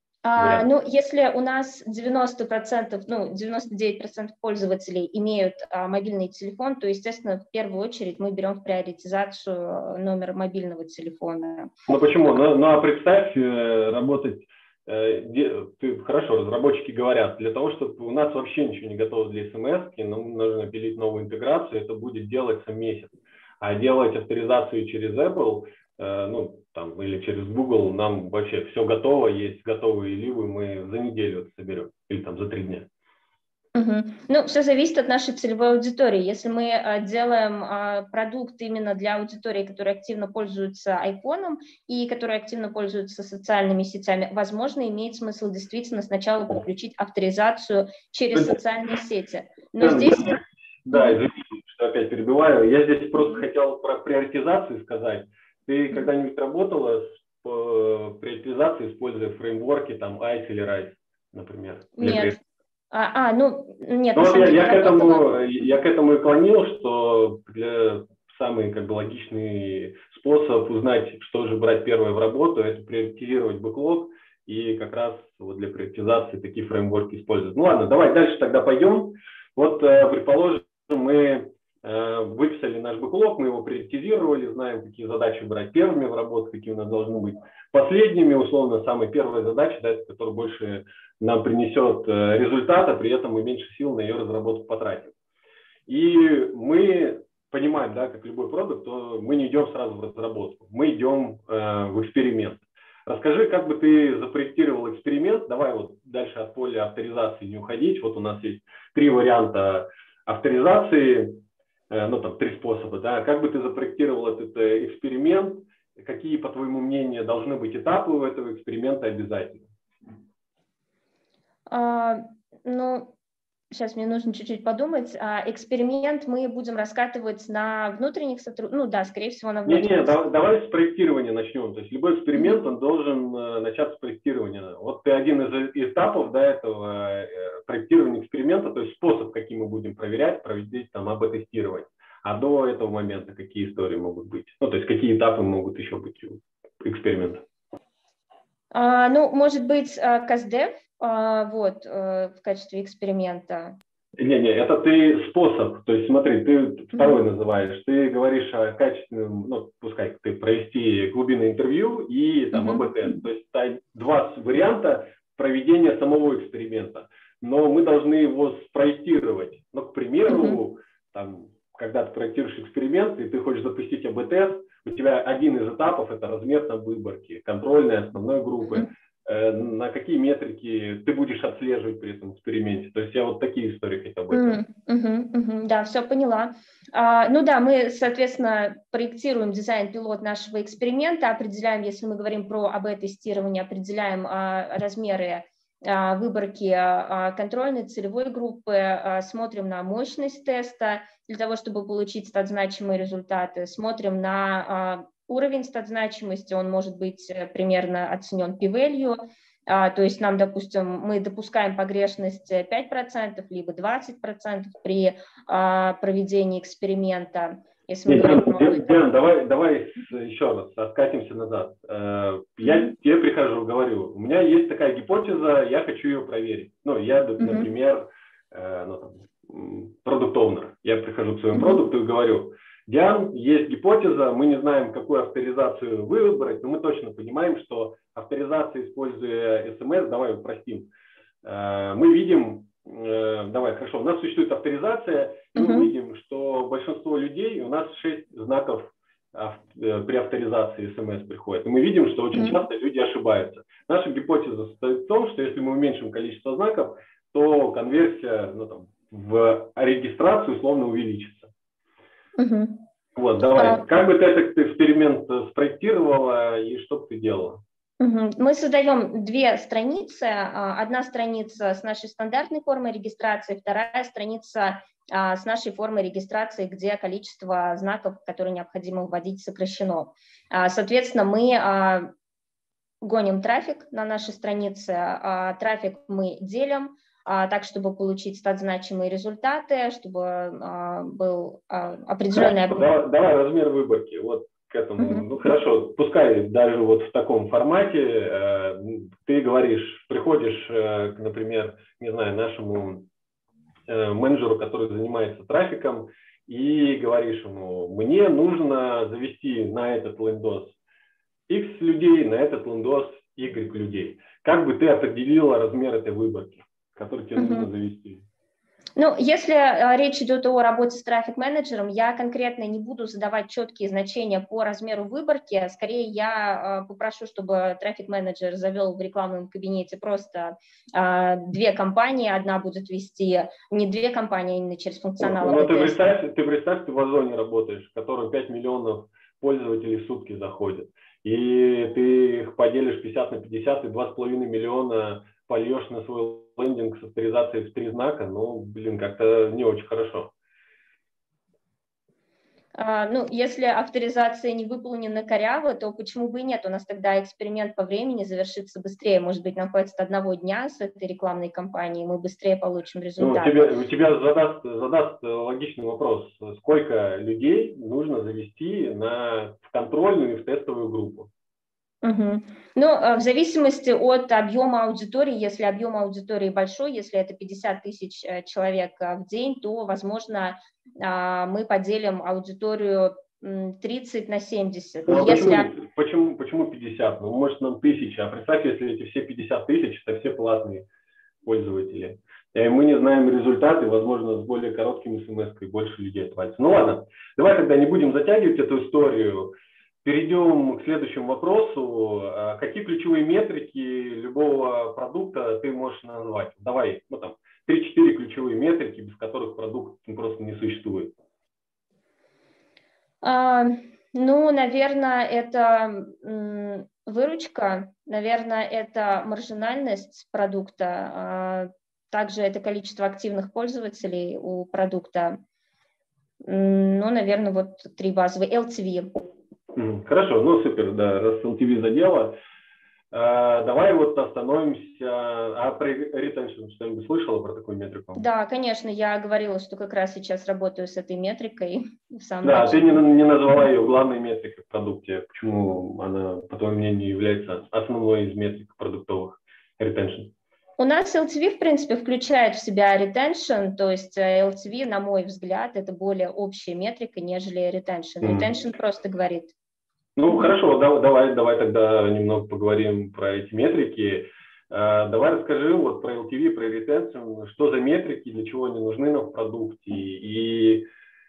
Speaker 3: А, ну, если у нас девяносто процентов, ну, девяносто девять процентов пользователей имеют а, мобильный телефон, то, естественно, в первую очередь мы берем в приоритизацию номер мобильного телефона.
Speaker 2: Ну, почему? Ну, ну а представь, э, работать, э, де, ты, хорошо, разработчики говорят, для того, чтобы у нас вообще ничего не готово для смс-ки, нам нужно пилить новую интеграцию, это будет делаться месяц. А делать авторизацию через Apple, э, ну, там, или через Google, нам вообще все готово, есть готовые ливы, мы за неделю это соберем, или там за три дня.
Speaker 3: Угу. Ну, все зависит от нашей целевой аудитории. Если мы а, делаем а, продукт именно для аудитории, которая активно пользуется айфоном и которая активно пользуется социальными сетями, возможно, имеет смысл действительно сначала подключить авторизацию через социальные сети. Но здесь...
Speaker 2: Да, извините, что опять перебиваю. Я здесь просто хотел про приоритизацию сказать. Ты когда-нибудь работала с приоритизацией, используя фреймворки, там, айс или райс, например?
Speaker 3: Нет. А, а, ну, нет.
Speaker 2: Ну, я, я, к этому, я к этому и клонил, что для, самый как бы, логичный способ узнать, что же брать первое в работу, это приоритизировать бэклог, и как раз вот для приоритизации такие фреймворки используют. Ну ладно, давай дальше тогда пойдем. Вот, предположим, мы выписали наш бэклог, мы его приоритизировали, знаем, какие задачи брать первыми в работу, какие у нас должны быть последними, условно, самая первая задача, да, которая больше нам принесет результата, при этом мы меньше сил на ее разработку потратим. И мы понимаем, да, как любой продукт, то мы не идем сразу в разработку, мы идем э, в эксперимент. Расскажи, как бы ты запроектировал эксперимент, давай вот дальше от поля авторизации не уходить, вот у нас есть три варианта авторизации, ну, там, три способа, да, как бы ты запроектировал этот эксперимент, какие, по твоему мнению, должны быть этапы у этого эксперимента обязательно?
Speaker 3: А, ну, сейчас мне нужно чуть-чуть подумать. А, эксперимент мы будем раскатывать на внутренних сотрудников, ну, да, скорее всего, на внутренних.
Speaker 2: Нет, нет, давай с проектирования начнем, то есть любой эксперимент, он должен начаться с проектирования. Вот ты один из этапов, да, этого проектирования эксперимента, то есть способ, каким мы будем проверять, проводить там эй би тестирование. А до этого момента какие истории могут быть? Ну, то есть какие этапы могут еще быть у эксперимента?
Speaker 3: А, ну, может быть, каздев, а, вот, в качестве эксперимента.
Speaker 2: Не-не, это ты способ, то есть смотри, ты второй mm-hmm. называешь, ты говоришь о качественном, ну, пускай ты провести глубинное интервью и там эй би-тест, то есть это два варианта проведения самого эксперимента, но мы должны его спроектировать, ну, к примеру, mm-hmm. там, когда ты проектируешь эксперимент и ты хочешь запустить эй би-тест, у тебя один из этапов – это размер там выборки, контрольной, основной группы. Mm-hmm. Э, на какие метрики ты будешь отслеживать при этом эксперименте? То есть я вот такие истории хотел бы.
Speaker 3: Mm-hmm. Mm-hmm. Да, все поняла. А, ну да, мы, соответственно, проектируем дизайн-пилот нашего эксперимента, определяем, если мы говорим про эй би-тестирование, определяем а, размеры а, выборки а, контрольной целевой группы, а, смотрим на мощность теста для того, чтобы получить стат-значимые результаты, смотрим на а, уровень стат-значимости, он может быть примерно оценен p-value, А, то есть нам, допустим, мы допускаем погрешность пять процентов, либо двадцать процентов при а, проведении эксперимента. Если мы
Speaker 2: Диан,
Speaker 3: говорим про...
Speaker 2: Диан, давай, давай еще раз откатимся назад. Я mm-hmm. тебе прихожу, говорю, у меня есть такая гипотеза, я хочу ее проверить. Ну, я, например, mm-hmm. ну, там, продукт-оунер. Я прихожу к своему mm-hmm. продукту и говорю, Диан, есть гипотеза, мы не знаем, какую авторизацию выбрать, но мы точно понимаем, что авторизация, используя эс эм эс, давай упростим, мы видим, давай, хорошо, у нас существует авторизация, и мы uh-huh. видим, что большинство людей, у нас шесть знаков при авторизации эс эм эс приходит, и мы видим, что очень uh-huh. часто люди ошибаются. Наша гипотеза состоит в том, что если мы уменьшим количество знаков, то конверсия ну, там, в регистрацию условно увеличится.
Speaker 3: Uh-huh.
Speaker 2: Вот, давай, uh-huh. как бы ты этот эксперимент спроектировала и что бы ты делала?
Speaker 3: Мы создаем две страницы. Одна страница с нашей стандартной формой регистрации, вторая страница с нашей формой регистрации, где количество знаков, которые необходимо вводить, сокращено. Соответственно, мы гоним трафик на нашей странице. Трафик мы делим так, чтобы получить стат-значимые результаты, чтобы был определенный...
Speaker 2: Давай, давай размер выборки. Вот. К этому. Uh-huh. Ну хорошо, пускай даже вот в таком формате э, ты говоришь, приходишь, э, например, не знаю, нашему э, менеджеру, который занимается трафиком, и говоришь ему, мне нужно завести на этот лендос X людей, на этот лендос Y людей. Как бы ты определила размер этой выборки, которую тебе uh-huh. нужно завести?
Speaker 3: Ну, если э, речь идет о работе с трафик-менеджером, я конкретно не буду задавать четкие значения по размеру выборки. Скорее, я э, попрошу, чтобы трафик-менеджер завел в рекламном кабинете просто э, две компании. Одна будет вести не две компании, а именно через функционал.
Speaker 2: Ну, ты представь, ты представь, ты в Озоне работаешь, в котором пять миллионов пользователей в сутки заходят. И ты их поделишь пятьдесят на пятьдесят, и два с половиной миллиона польешь на свой лендинг с авторизацией в три знака, ну, блин, как-то не очень хорошо.
Speaker 3: А, ну, если авторизация не выполнена коряво, то почему бы и нет? У нас тогда эксперимент по времени завершится быстрее. Может быть, нам хватит одного дня с этой рекламной кампанией, мы быстрее получим результат.
Speaker 2: Ну, тебе, у тебя задаст, задаст логичный вопрос. Сколько людей нужно завести на, в контрольную и в тестовую группу?
Speaker 3: Угу. Ну, в зависимости от объема аудитории, если объем аудитории большой, если это пятьдесят тысяч человек в день, то, возможно, мы поделим аудиторию тридцать на семьдесят.
Speaker 2: Ну, а
Speaker 3: если...
Speaker 2: почему, почему, почему пятьдесят? Ну, может, нам тысяча. А представь, если эти все пятьдесят тысяч, это все платные пользователи. И мы не знаем результаты, возможно, с более короткими смс-кой больше людей отвалится. Ну ладно, давай тогда не будем затягивать эту историю. Перейдем к следующему вопросу. Какие ключевые метрики любого продукта ты можешь назвать? Давай, ну там, три-четыре ключевые метрики, без которых продукт просто не существует.
Speaker 3: А, ну, наверное, это м, выручка, наверное, это маржинальность продукта, а, также это количество активных пользователей у продукта. Ну, наверное, вот три базовые. эл ти ви.
Speaker 2: Хорошо, ну супер, да, раз эл ти ви задело. А, давай вот остановимся. А про retention что-нибудь слышала про такую метрику?
Speaker 3: Да, конечно, я говорила, что как раз сейчас работаю с этой метрикой.
Speaker 2: Сам да, ты не, не назвала ее главной метрикой в продукте. Почему она, по твоему мнению, является основной из метрик продуктовых retention?
Speaker 3: У нас эл ти ви, в принципе, включает в себя retention, то есть эл ти ви, на мой взгляд, это более общая метрика, нежели retention. Retention mm. просто говорит.
Speaker 2: Ну, хорошо, давай, давай тогда немного поговорим про эти метрики. Давай расскажи вот про эл ти ви, про retention, что за метрики, для чего они нужны нам в продукте, и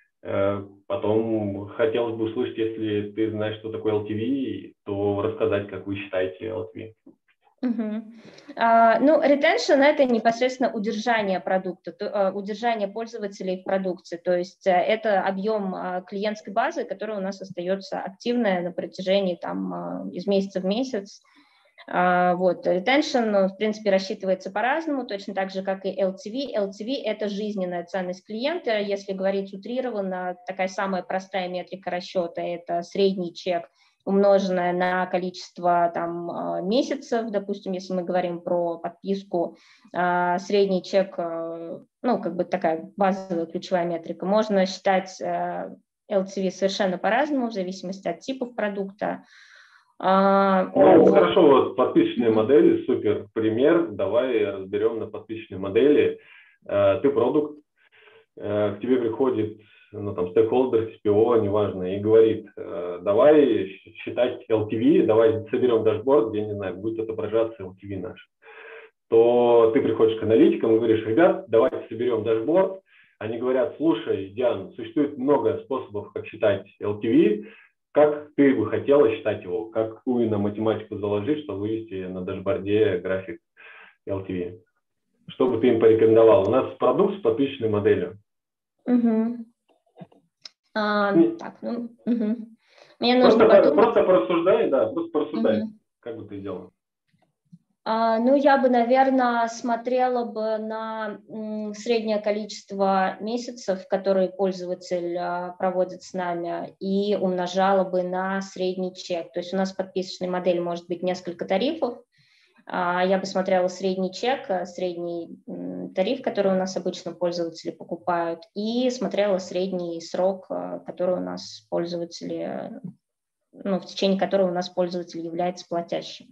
Speaker 2: потом хотелось бы услышать, если ты знаешь, что такое эл ти ви, то рассказать, как вы считаете эл ти ви.
Speaker 3: Uh-huh. Uh, ну, retention – это непосредственно удержание продукта, то, uh, удержание пользователей в продукте, то есть uh, это объем uh, клиентской базы, которая у нас остается активная на протяжении там, uh, из месяца в месяц. Uh, вот. Retention, в принципе, рассчитывается по-разному, точно так же, как и эл ти ви. эл ти ви – это жизненная ценность клиента, если говорить утрированно, такая самая простая метрика расчета – это средний чек умноженное на количество там, месяцев, допустим, если мы говорим про подписку, средний чек, ну, как бы такая базовая ключевая метрика. Можно считать эл ти ви совершенно по-разному, в зависимости от типов продукта.
Speaker 2: Ну, вот. Хорошо, вот подписочные модели, супер пример. Давай разберем на подписочные модели. Ты продукт, к тебе приходит ну, там, стейкхолдер, си пи о, неважно, и говорит, давай считать эл ти ви, давай соберем дашборд, где, не знаю, будет отображаться эл ти ви наш. То ты приходишь к аналитикам и говоришь, ребят, давайте соберем дашборд. Они говорят, слушай, Диан, существует много способов, как считать эл ти ви, как ты бы хотела считать его, какую на математику заложить, чтобы вывести на дашборде график эл ти ви. Что бы ты им порекомендовал? У нас продукт с подписочной моделью.
Speaker 3: Угу. А, так, ну, угу. Мне
Speaker 2: просто,
Speaker 3: нужно подумать.
Speaker 2: Просто порассуждай, да, просто порассуждай,
Speaker 3: угу.
Speaker 2: Как бы ты делал.
Speaker 3: А, ну, я бы, наверное, смотрела бы на м, среднее количество месяцев, которые пользователь а, проводит с нами, и умножала бы на средний чек. То есть у нас в подписочной модели может быть несколько тарифов. А, я бы смотрела средний чек, средний м, тариф, который у нас обычно пользователи покупают, и смотрела средний срок, а, который у нас пользователи, ну, в течение которого у нас пользователь является платящим.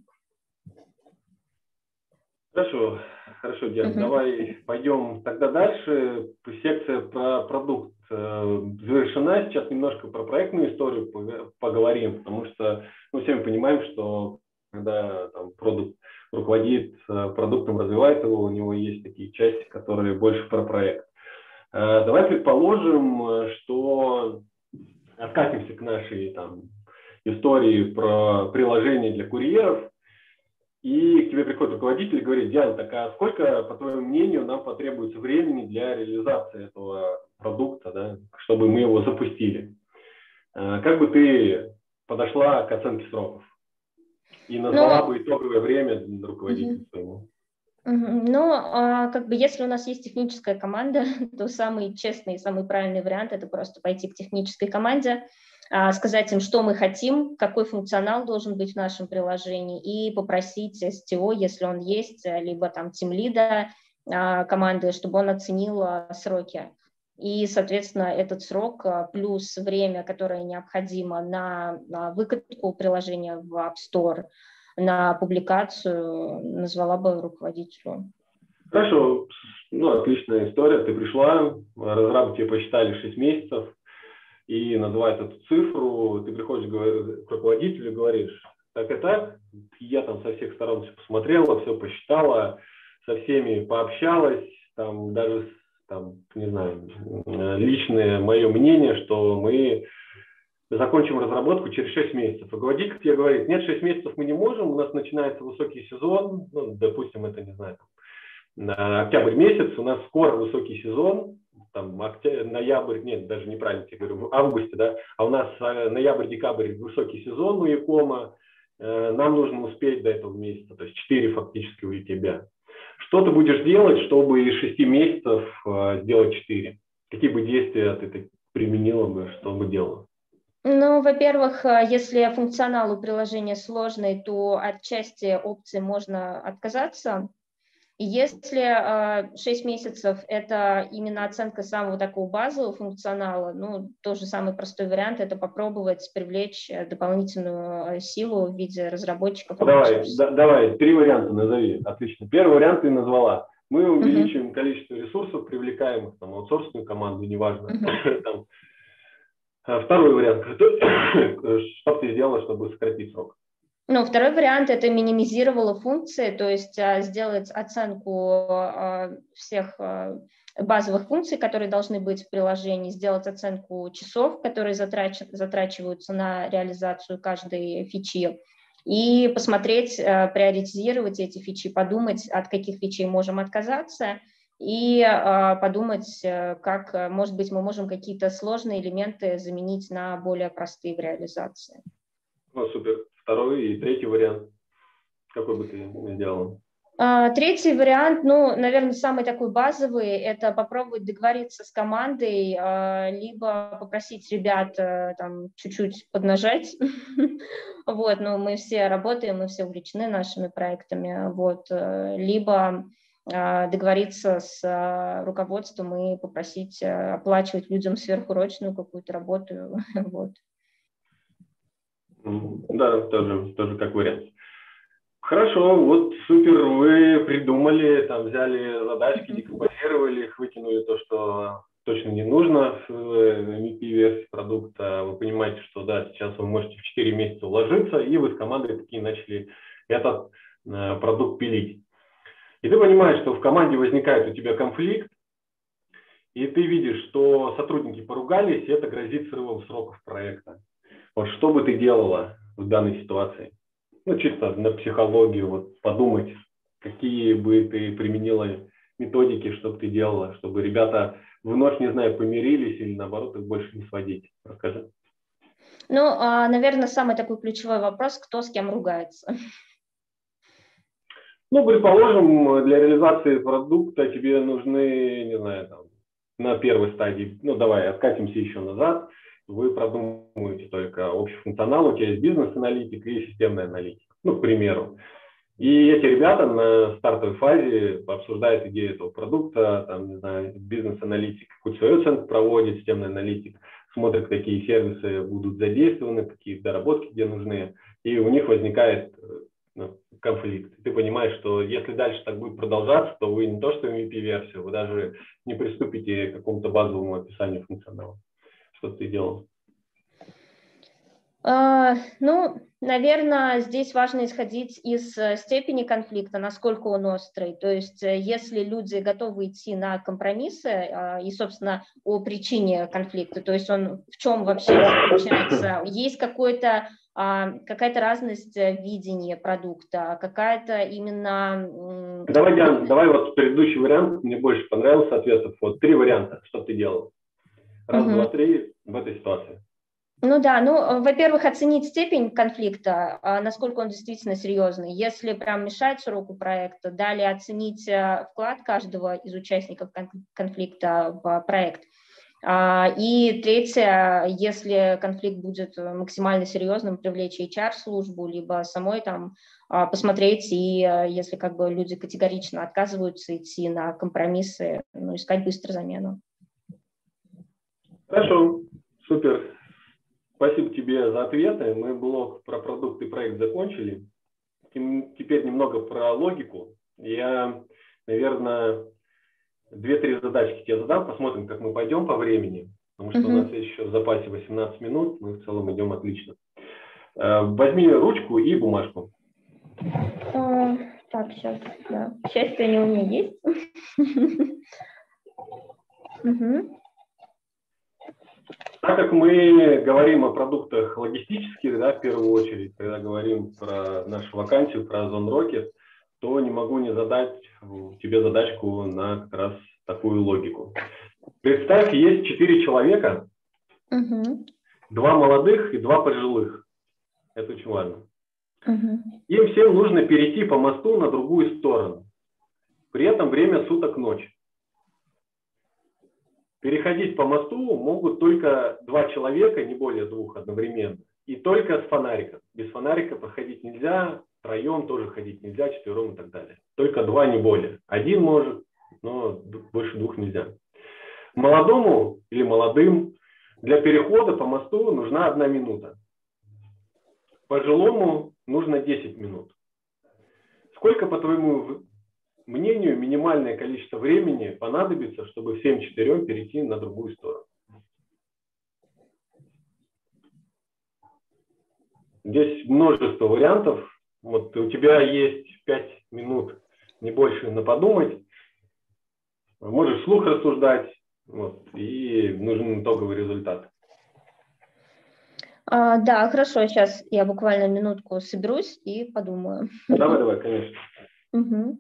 Speaker 2: Хорошо, хорошо, Диана, uh-huh. Давай пойдем тогда дальше. Секция про продукт завершена. Сейчас немножко про проектную историю поговорим, потому что мы все мы понимаем, что когда там, продукт руководит продуктом, развивает его, у него есть такие части, которые больше про проект. Давай предположим, что откатимся к нашей там, истории про приложение для курьеров. И к тебе приходит руководитель и говорит, Диана, так а сколько, по твоему мнению, нам потребуется времени для реализации этого продукта, да, чтобы мы его запустили? Как бы ты подошла к оценке сроков и назвала ну, бы итоговое время руководителю угу. своему?
Speaker 3: Угу. Ну, а, как бы если у нас есть техническая команда, то самый честный и самый правильный вариант – это просто пойти к технической команде, сказать им, что мы хотим, какой функционал должен быть в нашем приложении, и попросить эс ти о, если он есть, либо там тимлида команды, чтобы он оценил сроки. И, соответственно, этот срок плюс время, которое необходимо на, на выкатку приложения в App Store, на публикацию, назвала бы руководителю.
Speaker 2: Хорошо, ну, отличная история. Ты пришла, разрабы тебе посчитали шесть месяцев, и называет эту цифру, ты приходишь к руководителю и говоришь, так и так, я там со всех сторон все посмотрела, все посчитала, со всеми пообщалась, там даже, там, не знаю, личное мое мнение, что мы закончим разработку через шесть месяцев. Руководитель тебе говорит, нет, шесть месяцев мы не можем, у нас начинается высокий сезон, ну, допустим, это, не знаю, октябрь месяц, у нас скоро высокий сезон, там, октябрь, ноябрь, нет, даже неправильно тебе говорю, в августе, да, а у нас ноябрь-декабрь высокий сезон у Якома, э, нам нужно успеть до этого месяца, то есть четыре фактически у тебя. Что ты будешь делать, чтобы из шести месяцев э, сделать четыре? Какие бы действия ты применила бы, что бы делала?
Speaker 3: Ну, во-первых, если функционал у приложения сложный, то от части опций можно отказаться. Если шесть месяцев – это именно оценка самого такого базового функционала, ну, тоже самый простой вариант – это попробовать привлечь дополнительную силу в виде разработчиков.
Speaker 2: Давай, да, давай, три варианта назови. Отлично. Первый вариант ты назвала. Мы увеличиваем uh-huh. количество ресурсов, привлекаемых, там, аутсорсную команду, неважно. Uh-huh. там. Второй вариант. Что ты сделала, чтобы сократить срок?
Speaker 3: Ну, второй вариант – это минимизировала функции, то есть а, сделать оценку а, всех а, базовых функций, которые должны быть в приложении, сделать оценку часов, которые затрач, затрачиваются на реализацию каждой фичи, и посмотреть, а, приоритизировать эти фичи, подумать, от каких фичей можем отказаться, и а, подумать, как, может быть, мы можем какие-то сложные элементы заменить на более простые в реализации.
Speaker 2: Ну, супер. Второй и третий вариант. Какой бы ты сделал?
Speaker 3: Третий вариант, ну, наверное, самый такой базовый, это попробовать договориться с командой, либо попросить ребят там чуть-чуть поднажать. Вот, но мы все работаем, мы все увлечены нашими проектами, вот, либо договориться с руководством и попросить оплачивать людям сверхурочную какую-то работу, вот.
Speaker 2: Да, тоже, тоже как вариант. Хорошо, вот супер, вы придумали, там взяли задачки, декомпозировали их, выкинули то, что точно не нужно в эм ви пи-версии продукта. Вы понимаете, что да, сейчас вы можете в четыре месяца уложиться, и вы с командой такие начали этот э, продукт пилить. И ты понимаешь, что в команде возникает у тебя конфликт, и ты видишь, что сотрудники поругались, и это грозит срывом сроков проекта. Вот что бы ты делала в данной ситуации? Ну, чисто на психологию, вот подумать, какие бы ты применила методики, что бы ты делала, чтобы ребята вновь, не знаю, помирились или наоборот их больше не сводить. Расскажи.
Speaker 3: Ну, наверное, самый такой ключевой вопрос, кто с кем ругается.
Speaker 2: Ну, предположим, для реализации продукта тебе нужны, не знаю, там, на первой стадии, ну, давай откатимся еще назад, вы продумываете только общий функционал, у тебя есть бизнес-аналитик и системная аналитика, ну, к примеру. И эти ребята на стартовой фазе обсуждают идею этого продукта, там, не знаю, бизнес-аналитик какую-то свою оценку проводит, системный аналитик смотрит, какие сервисы будут задействованы, какие доработки где нужны, и у них возникает ну, конфликт. Ты понимаешь, что если дальше так будет продолжаться, то вы не то что эм ви пи-версию, вы даже не приступите к какому-то базовому описанию функционала. Что ты делал?
Speaker 3: Uh, ну, наверное, здесь важно исходить из степени конфликта, насколько он острый. То есть, если люди готовы идти на компромиссы uh, и, собственно, о причине конфликта, то есть он в чем вообще заключается, есть какой-то uh, какая-то разность видения продукта, какая-то именно...
Speaker 2: Давай, Диана, давай вот предыдущий вариант, мне больше понравился, соответственно, вот три варианта, что ты делал. Раз, uh-huh. два, три в этой ситуации.
Speaker 3: Ну да, ну, во-первых, оценить степень конфликта, насколько он действительно серьезный. Если прям мешает сроку проекта, далее оценить вклад каждого из участников конфликта в проект. И третье, если конфликт будет максимально серьезным, привлечь эйч ар-службу, либо самой там посмотреть, и если как бы люди категорично отказываются идти на компромиссы, ну, искать быстро замену.
Speaker 2: Хорошо, супер. Спасибо тебе за ответы. Мы блок про продукт и проект закончили. Теперь немного про логику. Я, наверное, две-три задачки тебе задам. Посмотрим, как мы пойдем по времени. Потому что uh-huh. у нас есть еще в запасе восемнадцать минут. Мы в целом идем отлично. Возьми ручку и бумажку.
Speaker 3: Uh, так, сейчас. Да. К счастью, они у меня есть. uh-huh.
Speaker 2: Так как мы говорим о продуктах логистических, да, в первую очередь, когда говорим про нашу вакансию, про Озон Rocket, то не могу не задать тебе задачку на как раз такую логику. Представь, есть четыре человека,
Speaker 3: uh-huh.
Speaker 2: два молодых и два пожилых. Это очень важно.
Speaker 3: Uh-huh.
Speaker 2: Им всем нужно перейти по мосту на другую сторону. При этом время суток ночь. Переходить по мосту могут только два человека, не более двух одновременно, и только с фонариком. Без фонарика проходить нельзя, втроем тоже ходить нельзя, четвером и так далее. Только два, не более. Один может, но больше двух нельзя. Молодому или молодым для перехода по мосту нужна одна минута. Пожилому нужно десять минут. Сколько, по твоему мнению, минимальное количество времени понадобится, чтобы всем четырем перейти на другую сторону? Здесь множество вариантов. Вот у тебя есть пять минут, не больше, на подумать. Можешь вслух рассуждать. Вот, и нужен итоговый результат.
Speaker 3: А, да, хорошо. Сейчас я буквально минутку соберусь и подумаю.
Speaker 2: Давай, давай, конечно.
Speaker 3: Угу.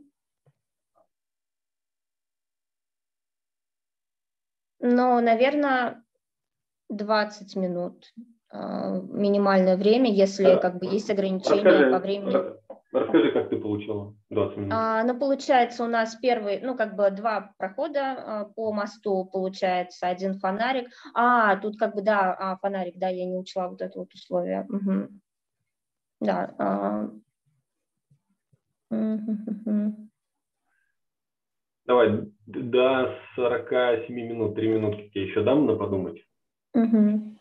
Speaker 3: Ну, наверное, двадцать минут. Минимальное время, если как бы есть ограничения
Speaker 2: расскажи,
Speaker 3: по времени.
Speaker 2: Расскажи, как ты получила двадцать минут.
Speaker 3: А, ну, получается, у нас первый, ну, как бы два прохода а, по мосту, получается, один фонарик. А, тут как бы, да, а, фонарик, да, я не учла вот это вот условие. Угу. Да. А...
Speaker 2: Давай, до сорока семи минут, три минутки тебе еще дам на подумать.
Speaker 3: Угу.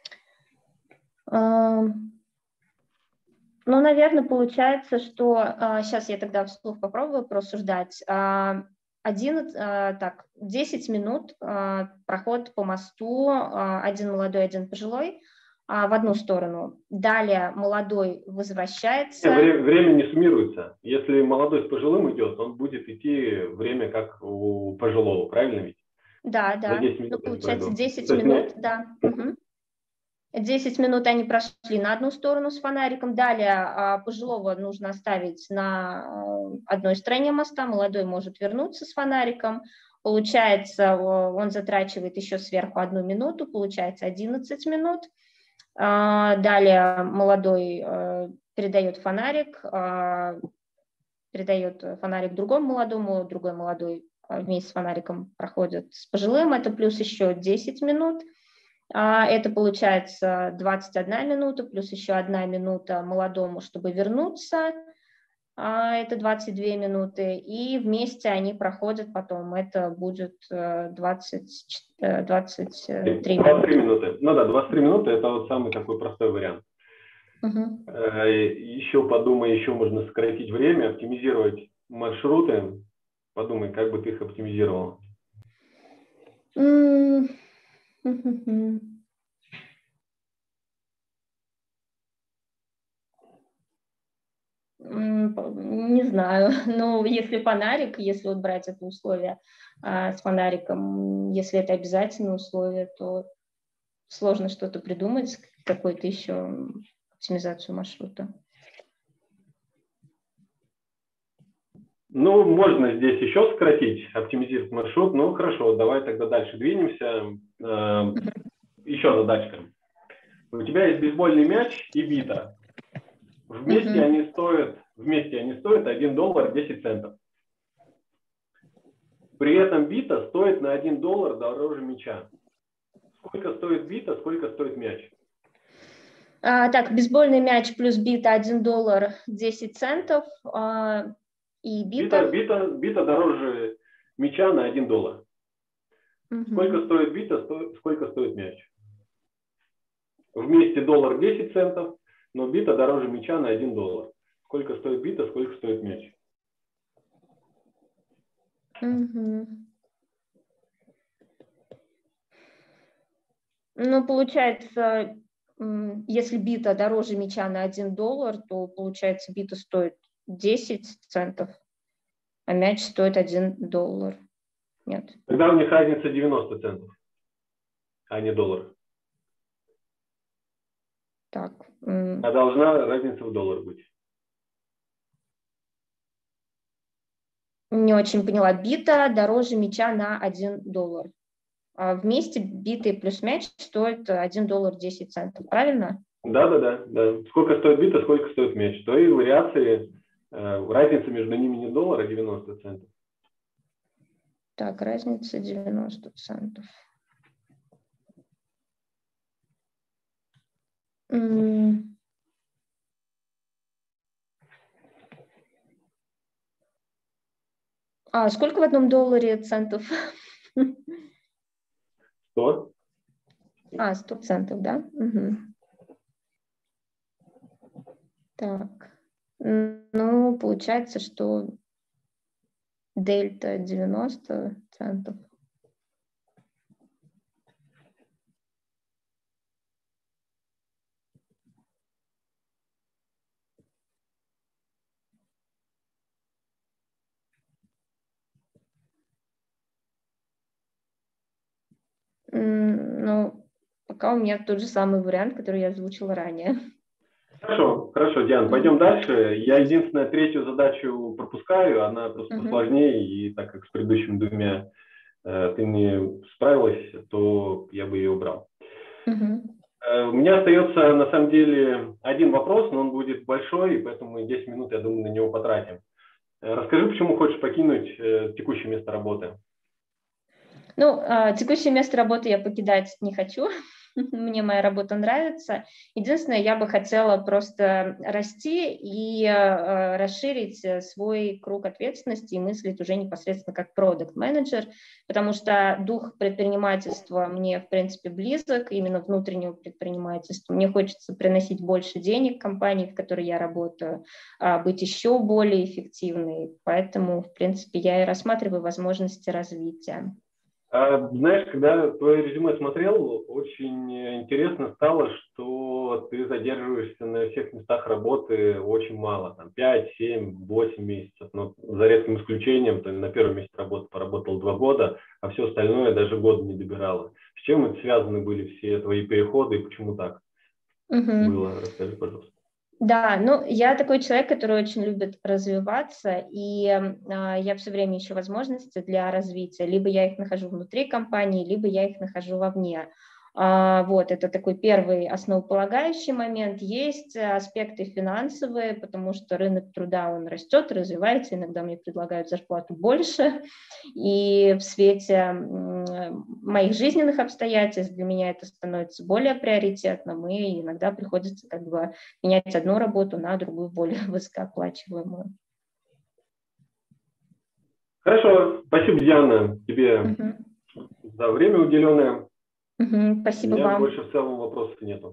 Speaker 3: А... Ну, наверное, получается, что а, сейчас я тогда вслух попробую просуждать. А, один, а, так, десять минут а, проход по мосту, а, один молодой, один пожилой, а, в одну сторону. Далее молодой возвращается.
Speaker 2: Время, время не суммируется. Если молодой с пожилым идет, он будет идти время как у пожилого, правильно ведь?
Speaker 3: Да, да. Ну, получается, десять минут, да. Угу. десять минут они прошли на одну сторону с фонариком, далее пожилого нужно оставить на одной стороне моста, молодой может вернуться с фонариком, получается, он затрачивает еще сверху одну минуту, получается одиннадцать минут, далее молодой передает фонарик, передает фонарик другому молодому, другой молодой вместе с фонариком проходит с пожилым, это плюс еще десять минут. Это получается двадцать одна минута, плюс еще одна минута молодому, чтобы вернуться, это двадцать две минуты, и вместе они проходят потом, это будет двадцать, двадцать три
Speaker 2: минуты. Ну да, двадцать три минуты – это вот самый такой простой вариант. Угу. Еще подумай, еще можно сократить время, оптимизировать маршруты. Подумай, как бы ты их оптимизировала.
Speaker 3: Mm. Не знаю, но если фонарик, если вот брать это условие а, с фонариком, если это обязательное условие, то сложно что-то придумать, какую-то еще оптимизацию маршрута.
Speaker 2: Ну, можно здесь еще сократить, оптимизировать маршрут. Ну, хорошо, давай тогда дальше двинемся. Еще задачка. У тебя есть бейсбольный мяч и бита. Вместе uh-huh. они стоят, вместе они стоят один доллар десять центов. При этом бита стоит на один доллар дороже мяча. Сколько стоит бита, сколько стоит мяч?
Speaker 3: А, так, бейсбольный мяч плюс бита один доллар десять центов. А, и бита...
Speaker 2: Бита, бита, бита дороже мяча на один доллар. Uh-huh. Сколько стоит бита, сто, сколько стоит мяч? Вместе доллар десять центов. Но бита дороже мяча на один доллар. Сколько стоит бита, сколько стоит мяч?
Speaker 3: Угу. Ну, получается, если бита дороже мяча на один доллар, то, получается, бита стоит десять центов, а мяч стоит один доллар. Нет.
Speaker 2: Тогда у них разница девяносто центов, а не доллар.
Speaker 3: Так.
Speaker 2: А должна разница в доллар быть.
Speaker 3: Не очень поняла. Бита дороже мяча на один доллар. А вместе биты плюс мяч стоит один доллар десять центов. Правильно?
Speaker 2: Да, да, да, да. Сколько стоит бита, сколько стоит мяч. То и вариации, э, разница между ними не доллар, а девяносто центов.
Speaker 3: Так, разница девяносто центов. М- А сколько в одном долларе центов?
Speaker 2: сто.
Speaker 3: А, сто центов, да? Угу. Так. Ну, получается, что дельта девяносто центов. Ну, пока у меня тот же самый вариант, который я озвучила ранее.
Speaker 2: Хорошо, хорошо, Диана, пойдем дальше. Я единственное третью задачу пропускаю, она просто uh-huh. посложнее, и так как с предыдущими двумя э, ты не справилась, то я бы ее убрал.
Speaker 3: Uh-huh.
Speaker 2: Э, У меня остается, на самом деле, один вопрос, но он будет большой, и поэтому мы десять минут, я думаю, на него потратим. Расскажи, почему хочешь покинуть текущее место работы?
Speaker 3: Ну, текущее место работы я покидать не хочу. Мне моя работа нравится. Единственное, я бы хотела просто расти и э, расширить свой круг ответственности и мыслить уже непосредственно как продакт-менеджер, потому что дух предпринимательства мне, в принципе, близок, именно внутреннего предпринимательства. Мне хочется приносить больше денег компании, в которой я работаю, э, быть еще более эффективной. Поэтому, в принципе, я и рассматриваю возможности развития.
Speaker 2: А, знаешь, когда твое резюме смотрел, очень интересно стало, что ты задерживаешься на всех местах работы очень мало, там пять, семь, восемь месяцев, но за редким исключением, ты на первом месте работы поработал два года, а все остальное даже года не добирала. С чем это связаны были все твои переходы и почему так
Speaker 3: Угу.
Speaker 2: было? Расскажи, пожалуйста.
Speaker 3: Да, ну я такой человек, который очень любит развиваться, и э, я все время ищу возможности для развития. Либо я их нахожу внутри компании, либо я их нахожу вовне. А, вот, это такой первый основополагающий момент. Есть аспекты финансовые, потому что рынок труда, он растет, развивается, иногда мне предлагают зарплату больше, и в свете моих жизненных обстоятельств для меня это становится более приоритетным, и иногда приходится как бы менять одну работу на другую, более высокооплачиваемую.
Speaker 2: Хорошо, спасибо, Диана, тебе uh-huh. за время уделенное.
Speaker 3: Uh-huh. Спасибо
Speaker 2: У меня
Speaker 3: вам.
Speaker 2: больше в целом вопросов нету.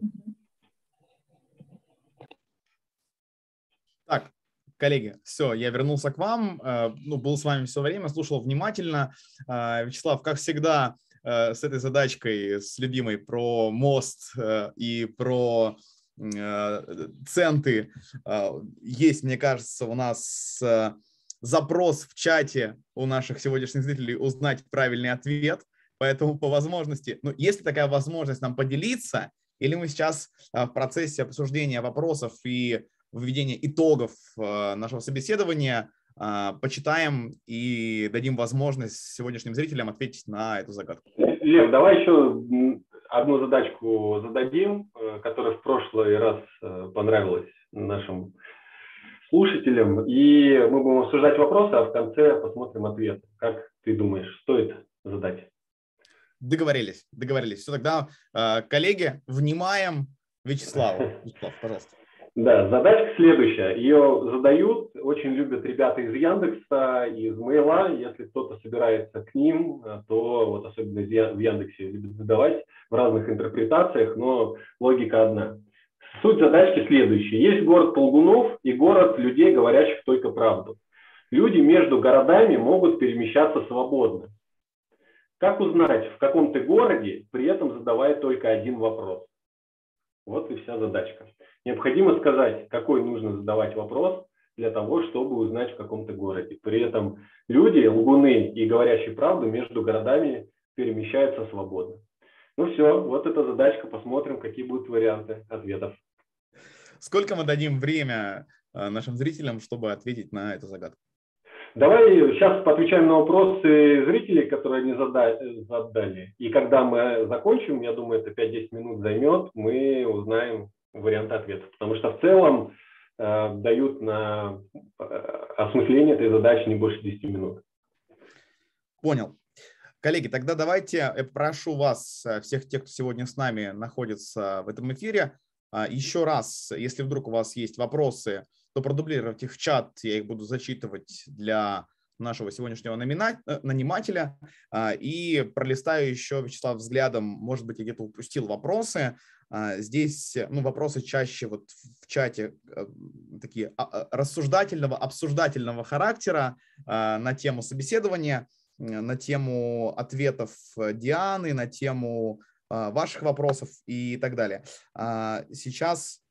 Speaker 1: Так, коллеги, все, я вернулся к вам. Ну, был с вами все время, слушал внимательно. Вячеслав, как всегда, с этой задачкой, с любимой про мост и про центы, есть, мне кажется, у нас запрос в чате у наших сегодняшних зрителей узнать правильный ответ. Поэтому по возможности, ну, если такая возможность нам поделиться, или мы сейчас в процессе обсуждения вопросов и введения итогов нашего собеседования почитаем и дадим возможность сегодняшним зрителям ответить на эту загадку.
Speaker 2: Лев, давай еще одну задачку зададим, которая в прошлый раз понравилась нашим слушателям. И мы будем обсуждать вопросы, а в конце посмотрим ответ. Как ты думаешь, стоит задать?
Speaker 1: Договорились, договорились. Все, тогда, коллеги, внимаем Вячеславу. Вячеслав, пожалуйста.
Speaker 2: Да, задачка следующая. Ее задают, очень любят ребята из Яндекса, из Мейла. Если кто-то собирается к ним, то вот особенно в Яндексе любят задавать в разных интерпретациях, но логика одна. Суть задачки следующая. Есть город Полгунов и город людей, говорящих только правду. Люди между городами могут перемещаться свободно. Как узнать, в каком ты городе, при этом задавая только один вопрос? Вот и вся задачка. Необходимо сказать, какой нужно задавать вопрос для того, чтобы узнать, в каком ты городе. При этом люди, лгуны и говорящие правду между городами перемещаются свободно. Ну все, вот эта задачка. Посмотрим, какие будут варианты ответов.
Speaker 1: Сколько мы дадим время нашим зрителям, чтобы ответить на эту загадку?
Speaker 2: Давай сейчас поотвечаем на вопросы зрителей, которые они задали. И когда мы закончим, я думаю, это пять-десять минут займет, мы узнаем варианты ответов. Потому что в целом э, дают на осмысление этой задачи не больше десяти минут.
Speaker 1: Понял. Коллеги, тогда давайте я прошу вас, всех тех, кто сегодня с нами находится в этом эфире, еще раз, если вдруг у вас есть вопросы, то продублировать их в чат, я их буду зачитывать для нашего сегодняшнего нанимателя. И пролистаю еще, Вячеслав, взглядом, может быть, я где-то упустил вопросы. Здесь ну, вопросы чаще вот в чате такие рассуждательного, обсуждательного характера на тему собеседования, на тему ответов Дианы, на тему ваших вопросов и так далее. Сейчас,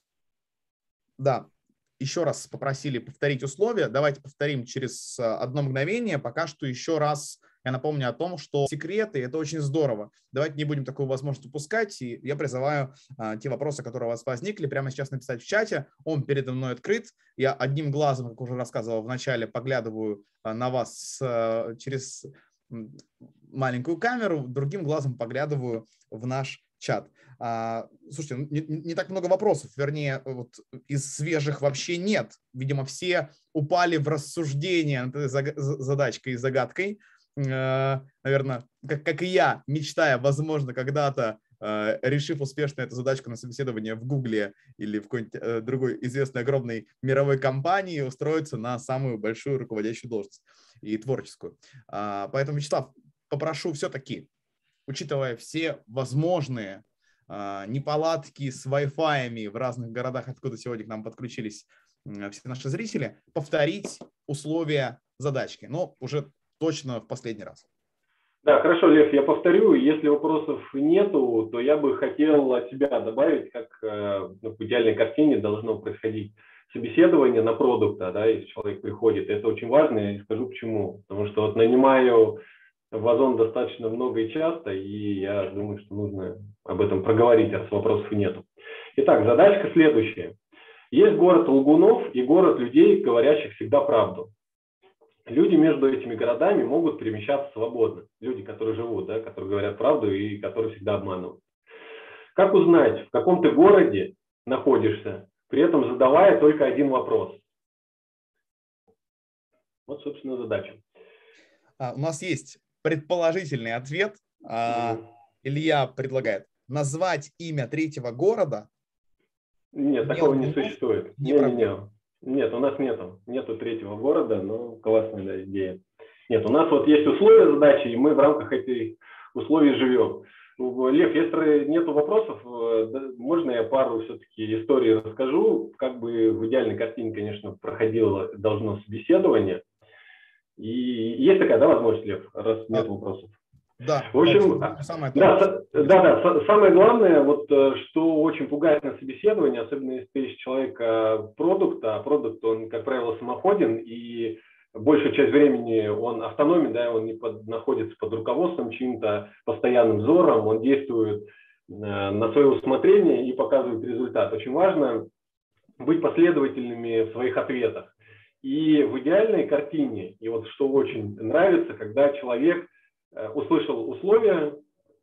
Speaker 1: да, еще раз попросили повторить условия. Давайте повторим через одно мгновение. Пока что еще раз я напомню о том, что секреты – это очень здорово. Давайте не будем такую возможность упускать. И я призываю а, те вопросы, которые у вас возникли, прямо сейчас написать в чате. Он передо мной открыт. Я одним глазом, как уже рассказывал в начале, поглядываю а, на вас а, через маленькую камеру, другим глазом поглядываю в наш чат. А, слушайте, не, не так много вопросов, вернее, вот из свежих вообще нет. Видимо, все упали в рассуждение над этой задачкой и загадкой. Наверное, как, как и я, мечтая, возможно, когда-то, решив успешно эту задачку на собеседование в Гугле или в какой-нибудь другой известной огромной мировой компании, устроиться на самую большую руководящую должность и творческую. Поэтому, Вячеслав, попрошу все-таки, учитывая все возможные неполадки с Wi-Fi в разных городах, откуда сегодня к нам подключились все наши зрители, повторить условия задачки, но уже точно в последний раз.
Speaker 2: Да, хорошо, Лев, я повторю. Если вопросов нету, то я бы хотел от себя добавить, как ну, в идеальной картине должно происходить собеседование на продукта, да, если человек приходит. Это очень важно, и скажу почему. Потому что вот нанимаю в Озон достаточно много и часто, и я думаю, что нужно об этом проговорить, раз вопросов нету. Итак, задачка следующая. Есть город лгунов и город людей, говорящих всегда правду. Люди между этими городами могут перемещаться свободно. Люди, которые живут, да, которые говорят правду и которые всегда обманывают. Как узнать, в каком ты городе находишься, при этом задавая только один вопрос? Вот, собственно, задача.
Speaker 1: А, у нас есть предположительный ответ. А, угу. Илья предлагает назвать имя третьего города.
Speaker 2: Нет, не такого не существует. Не, не, не. Нет, у нас нету. Нету третьего города, но классная да, идея. Нет, у нас вот есть условия задачи, и мы в рамках этих условий живем. Лев, если нету вопросов, можно я пару все-таки историй расскажу, как бы в идеальной картине, конечно, проходило должно собеседование. И есть такая, да, возможность, Лев, раз нет вопросов?
Speaker 1: Да,
Speaker 2: в общем,
Speaker 1: самое
Speaker 2: да, да, да, самое главное, вот, что очень пугает на собеседовании, особенно если ты ищешь человека продукта, а продукт, он, как правило, самоходен, и большую часть времени он автономен, да, он не под, находится под руководством чьим-то постоянным взором, он действует э, на свое усмотрение и показывает результат. Очень важно быть последовательными в своих ответах. И в идеальной картине, и вот что очень нравится, когда человек услышал условия,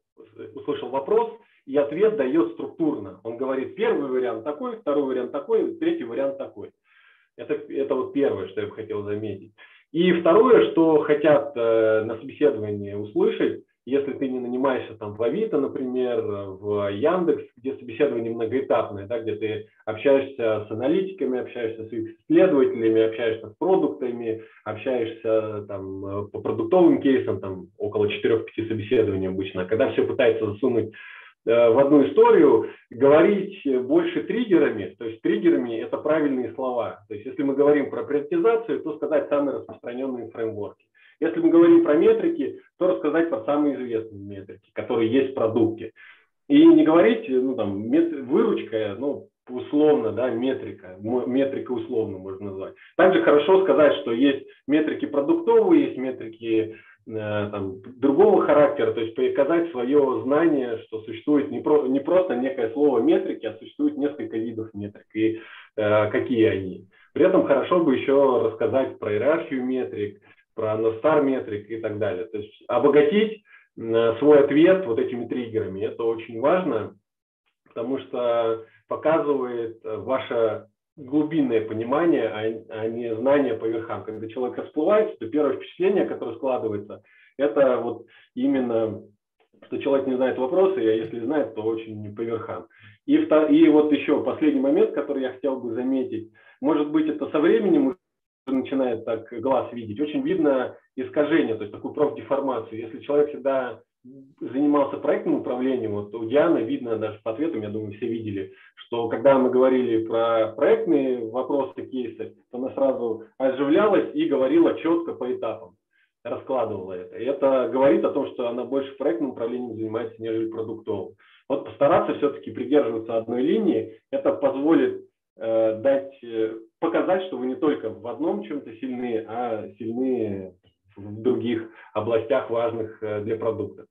Speaker 2: услышал вопрос, и ответ дает структурно. Он говорит, первый вариант такой, второй вариант такой, третий вариант такой. Это, это вот первое, что я бы хотел заметить. И второе, что хотят э, на собеседовании услышать, если ты не нанимаешься там в Авито, например, в Яндекс, где собеседование многоэтапное, да, где ты общаешься с аналитиками, общаешься с исследователями, общаешься с продуктами, общаешься там, по продуктовым кейсам, там около четырёх-пяти собеседований обычно. А когда все пытается засунуть э, в одну историю, говорить больше триггерами, то есть триггерами это правильные слова. То есть если мы говорим про приоритизацию, то сказать самые распространенные фреймворки. Если мы говорим про метрики, то рассказать про самые известные метрики, которые есть в продукте. И не говорить, ну там, выручка, ну, условно, да, метрика, метрика условно можно назвать. Также хорошо сказать, что есть метрики продуктовые, есть метрики э, там, другого характера, то есть показать свое знание, что существует не, про, не просто некое слово метрики, а существует несколько видов метрик и э, какие они. При этом хорошо бы еще рассказать про иерархию метрик, про North-Star метрик и так далее. То есть обогатить свой ответ вот этими триггерами. Это очень важно, потому что показывает ваше глубинное понимание, а не знание по верхам. Когда человек расплывается, то первое впечатление, которое складывается, это вот именно, что человек не знает вопросы, а если знает, то очень по верхам. И, и вот еще последний момент, который я хотел бы заметить. Может быть, это со временем начинает так глаз видеть, очень видно искажение, то есть такую профдеформацию. Если человек всегда занимался проектным управлением, вот у Дианы видно даже по ответам, я думаю, все видели, что когда мы говорили про проектные вопросы, кейсы, то она сразу оживлялась и говорила четко по этапам, раскладывала это. И это говорит о том, что она больше проектным управлением занимается, нежели продуктовым. Вот постараться все-таки придерживаться одной линии, это позволит э, дать... показать, что вы не только в одном чем-то сильны, а сильны в других областях, важных для продукта.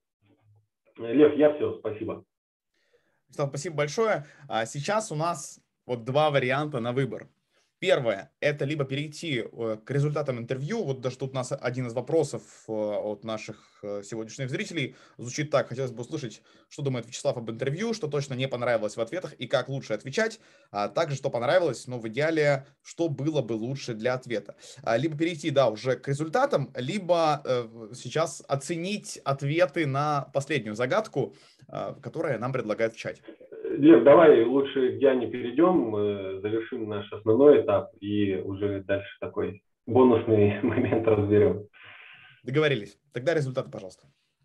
Speaker 2: Лев, я все, спасибо.
Speaker 1: Спасибо большое. Сейчас у нас вот два варианта на выбор. Первое, это либо перейти к результатам интервью. Вот даже тут у нас один из вопросов от наших сегодняшних зрителей звучит так. Хотелось бы услышать, что думает Вячеслав об интервью, что точно не понравилось в ответах и как лучше отвечать. А также, что понравилось, но в идеале, что было бы лучше для ответа. Либо перейти, да, уже к результатам, либо э, сейчас оценить ответы на последнюю загадку, э, которая нам предлагают в чате.
Speaker 2: Лев, давай лучше к Диане перейдем, мы завершим наш основной этап и уже дальше такой бонусный момент разберем.
Speaker 1: Договорились. Тогда результаты, пожалуйста.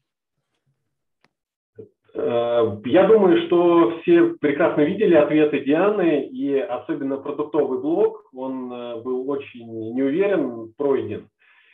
Speaker 2: Я думаю, что все прекрасно видели ответы Дианы, и особенно продуктовый блок, он был очень неуверен, пройден,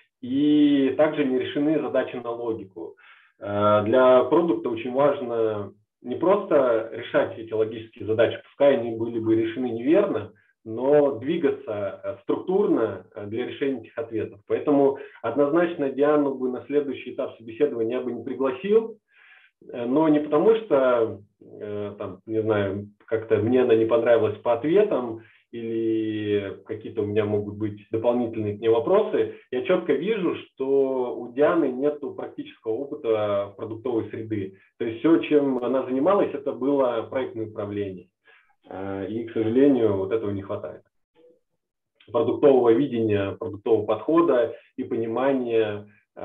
Speaker 2: и также не решены задачи на логику. Для продукта очень важно не просто решать эти логические задачи, пускай они были бы решены неверно, но двигаться структурно для решения этих ответов. Поэтому однозначно Диану бы на следующий этап собеседования я бы не пригласил, но не потому что, там, не знаю, как-то мне она не понравилась по ответам или какие-то у меня могут быть дополнительные к ней вопросы. Я четко вижу, что у Дианы нет практического опыта продуктовой среды. То есть все, чем она занималась, это было проектное управление. И, к сожалению, вот этого не хватает. Продуктового видения, продуктового подхода и понимания,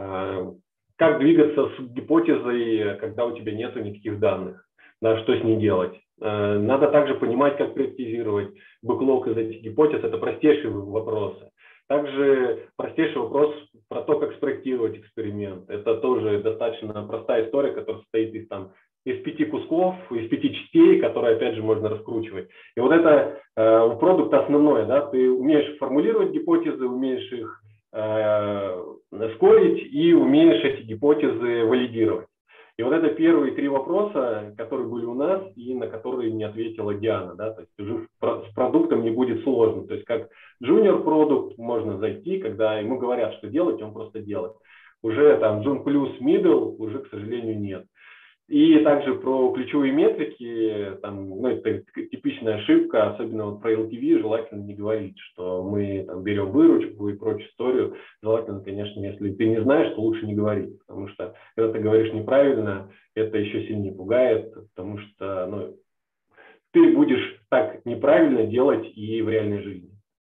Speaker 2: как двигаться с гипотезой, когда у тебя нет никаких данных, да, что с ней делать. Надо также понимать, как приоритизировать бэклог из этих гипотез. Это простейшие вопросы. Также простейший вопрос про то, как спроектировать эксперимент. Это тоже достаточно простая история, которая состоит из, там, из пяти кусков, из пяти частей, которые, опять же, можно раскручивать. И вот это э, у продукта основное. Да? Ты умеешь формулировать гипотезы, умеешь их э, скорить и умеешь эти гипотезы валидировать. И вот это первые три вопроса, которые были у нас и на которые не ответила Диана. Да? То есть уже с продуктом не будет сложно. То есть как junior продукт можно зайти, когда ему говорят, что делать, он просто делает. Уже там June плюс middle уже, к сожалению, нет. И также про ключевые метрики, там, ну, это типичная ошибка, особенно вот про эл ти ви желательно не говорить, что мы там берем выручку и прочую историю. Желательно, конечно, если ты не знаешь, то лучше не говорить, потому что когда ты говоришь неправильно, это еще сильнее пугает, потому что ну, ты будешь так неправильно делать и в реальной жизни.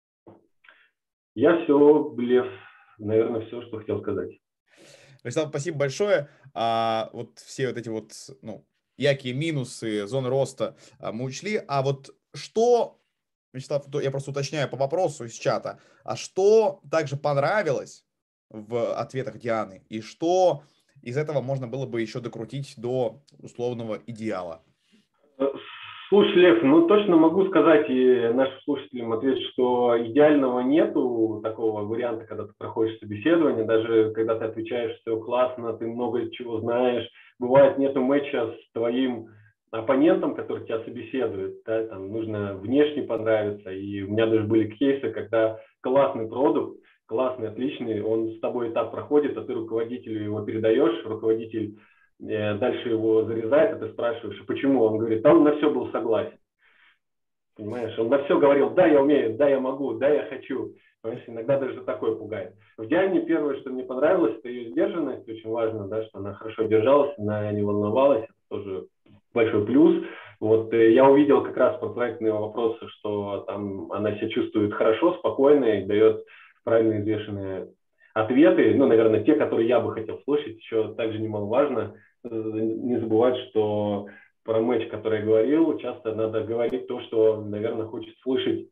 Speaker 2: Я все, Лев, наверное, все, что хотел сказать.
Speaker 1: Вячеслав, спасибо большое. А, вот все вот эти вот, ну, якие минусы, зоны роста а, мы учли. А вот что, Вячеслав, я просто уточняю по вопросу из чата, а что также понравилось в ответах Дианы и что из этого можно было бы еще докрутить до условного идеала?
Speaker 2: Слушай, Лев, ну точно могу сказать и нашим слушателям ответить, что идеального нету такого варианта, когда ты проходишь собеседование, даже когда ты отвечаешь, все классно, ты много чего знаешь, бывает нету матча с твоим оппонентом, который тебя собеседует, да, там нужно внешне понравиться, и у меня даже были кейсы, когда классный продукт, классный, отличный, он с тобой этап проходит, а ты руководителю его передаешь, руководитель дальше его зарезает, и ты спрашиваешь, а почему? Он говорит, там на все был согласен. Понимаешь, он на все говорил, да, я умею, да, я могу, да, я хочу. Понимаешь, иногда даже такое пугает. В Диане первое, что мне понравилось, это ее сдержанность, очень важно, да, что она хорошо держалась, она не волновалась, это тоже большой плюс. Вот я увидел как раз по проектные вопросы, что там она себя чувствует хорошо, спокойно и дает правильно взвешенные ответы, ну, наверное, те, которые я бы хотел слышать. Еще также немаловажно не забывать, что про матч, который я говорил, часто надо говорить то, что, наверное, хочет слышать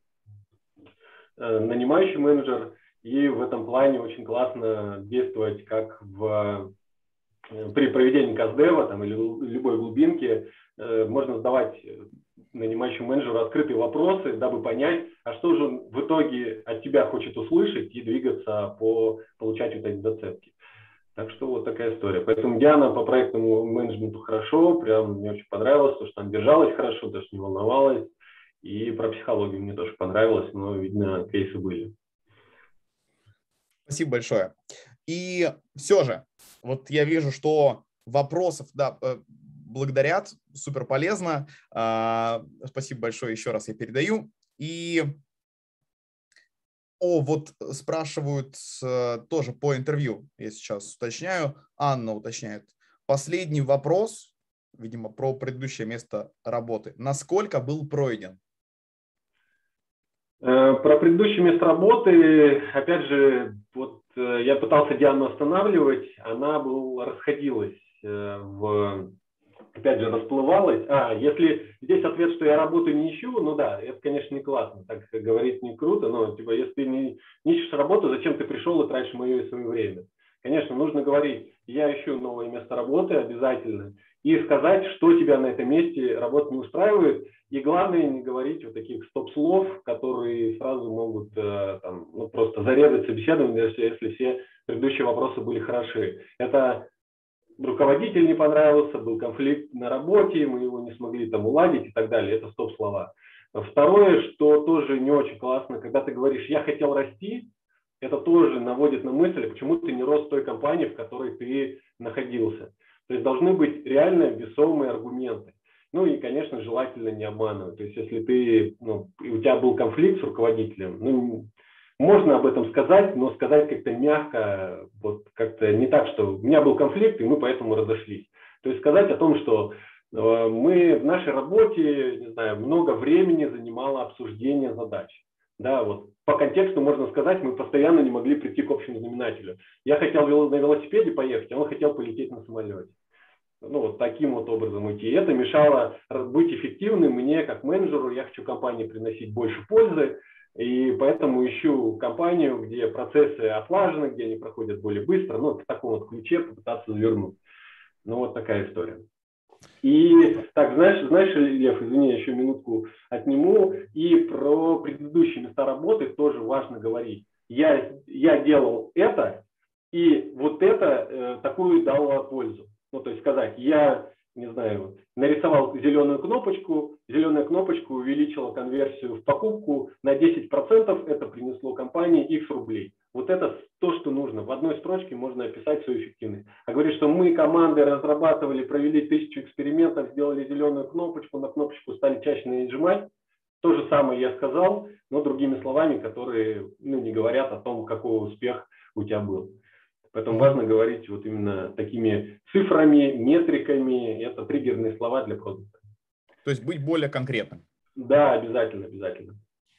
Speaker 2: нанимающий менеджер, и в этом плане очень классно действовать как в, при проведении каздева там, или любой глубинки, можно задавать нанимающему менеджеру открытые вопросы, дабы понять, а что же он в итоге от тебя хочет услышать и двигаться по получать вот эти зацепки. Так что вот такая история. Поэтому Диана по проектному менеджменту хорошо, прям мне очень понравилось, то, что она держалась хорошо, даже не волновалась. И про психологию мне тоже понравилось, но, видно, кейсы были.
Speaker 1: Спасибо большое. И все же, вот я вижу, что вопросов, да, благодарят, супер полезно. Спасибо большое еще раз я передаю. И О, вот спрашивают э, тоже по интервью, я сейчас уточняю, Анна уточняет. Последний вопрос, видимо, про предыдущее место работы. Насколько был пройден?
Speaker 2: Про предыдущее место работы, опять же, вот я пытался Диану останавливать, она был, расходилась, в, опять же, расплывалась. А, если здесь ответ, что я работу не ищу, ну да, это, конечно, не классно, так говорить не круто, но типа, если ты не, не ищешь работу, зачем ты пришел и тратишь мое и свое время? Конечно, нужно говорить, я ищу новое место работы обязательно, и сказать, что тебя на этом месте работа не устраивает. И главное, не говорить вот таких стоп-слов, которые сразу могут э, там, ну, просто зарезать собеседование, если, если все предыдущие вопросы были хороши. Это руководитель не понравился, был конфликт на работе, мы его не смогли там уладить и так далее. Это стоп-слова. Второе, что тоже не очень классно, когда ты говоришь «я хотел расти», это тоже наводит на мысль, почему ты не рос в той компании, в которой ты находился. То есть должны быть реально весомые аргументы. Ну и, конечно, желательно не обманывать. То есть если ты, ну, у тебя был конфликт с руководителем, ну, можно об этом сказать, но сказать как-то мягко, вот как-то не так, что у меня был конфликт, и мы поэтому разошлись. То есть сказать о том, что э, мы в нашей работе, не знаю, много времени занимало обсуждение задач. Да, вот по контексту можно сказать, мы постоянно не могли прийти к общему знаменателю. Я хотел на велосипеде поехать, а он хотел полететь на самолете. Ну, вот таким вот образом идти. И это мешало быть эффективным мне как менеджеру. Я хочу компании приносить больше пользы, и поэтому ищу компанию, где процессы отлажены, где они проходят более быстро. Ну, в таком вот ключе попытаться завернуть. Ну, вот такая история. И так, знаешь, знаешь, Лев, извини, я еще минутку отниму. И про предыдущие места работы тоже важно говорить. Я, я делал это, и вот это э, такую дало пользу. Ну, то есть сказать, я, не знаю, нарисовал зеленую кнопочку, зеленая кнопочка увеличила конверсию в покупку на десять процентов, это принесло компании X рублей. Вот это то, что нужно. В одной строчке можно описать свою эффективность. А говорит, что мы командой разрабатывали, провели тысячу экспериментов, сделали зеленую кнопочку, на кнопочку стали чаще нажимать. То же самое я сказал, но другими словами, которые, ну, не говорят о том, какой успех у тебя был. Поэтому важно говорить вот именно такими цифрами, метриками. Это триггерные слова для продукта.
Speaker 1: То есть быть более конкретным.
Speaker 2: Да, обязательно, обязательно.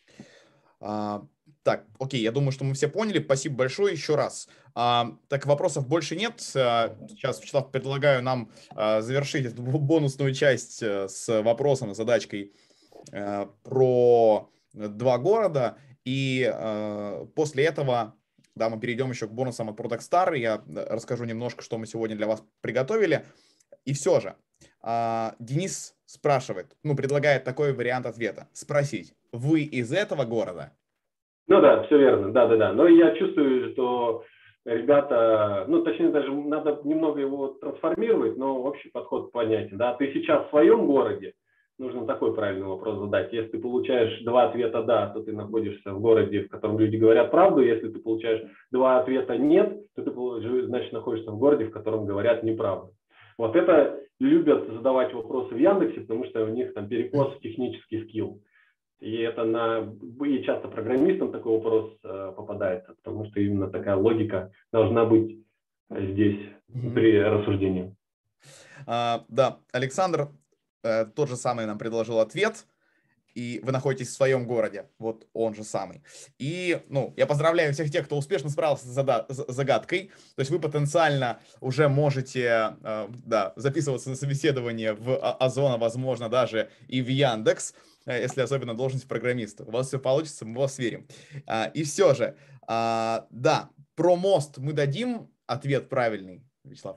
Speaker 1: А, так, окей, я думаю, что мы все поняли. Спасибо большое еще раз. А, так, вопросов больше нет. А, сейчас, Вячеслав, предлагаю нам а, завершить эту бонусную часть а, с вопросом, задачкой а, про два города. И а, после этого... Да, мы перейдем еще к бонусам от Product Star. Я расскажу немножко, что мы сегодня для вас приготовили. И все же, а, Денис спрашивает, ну, предлагает такой вариант ответа. Спросить, вы из этого города?
Speaker 2: Ну да, все верно, да-да-да. Но я чувствую, что ребята, ну, точнее, даже надо немного его трансформировать, но общий подход понятен. Да, ты сейчас в своем городе, нужно такой правильный вопрос задать. Если ты получаешь два ответа «да», то ты находишься в городе, в котором люди говорят правду. Если ты получаешь два ответа «нет», то ты, значит, находишься в городе, в котором говорят неправду. Вот это любят задавать вопросы в Яндексе, потому что у них там перекос в технический скилл. И это на и часто программистам такой вопрос э, попадается, потому что именно такая логика должна быть здесь mm-hmm. при рассуждении.
Speaker 1: А, да, Александр э, тот же самый нам предложил ответ, и вы находитесь в своем городе, вот он же самый. И, ну, я поздравляю всех тех, кто успешно справился с загадкой, то есть вы потенциально уже можете, э, да, записываться на собеседование в Озон, возможно, даже и в Яндекс, если особенно должность программиста. У вас все получится, мы в вас верим. А, и все же, а, да, про мост мы дадим ответ правильный, Вячеслав?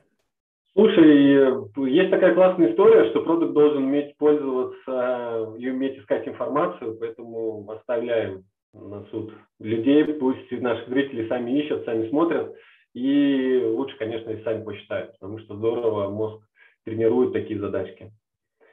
Speaker 2: Слушай, есть такая классная история, что продукт должен уметь пользоваться и уметь искать информацию, поэтому оставляем на суд людей, пусть наши зрители сами ищут, сами смотрят, и лучше, конечно, и сами посчитают, потому что здорово мозг тренирует такие задачки.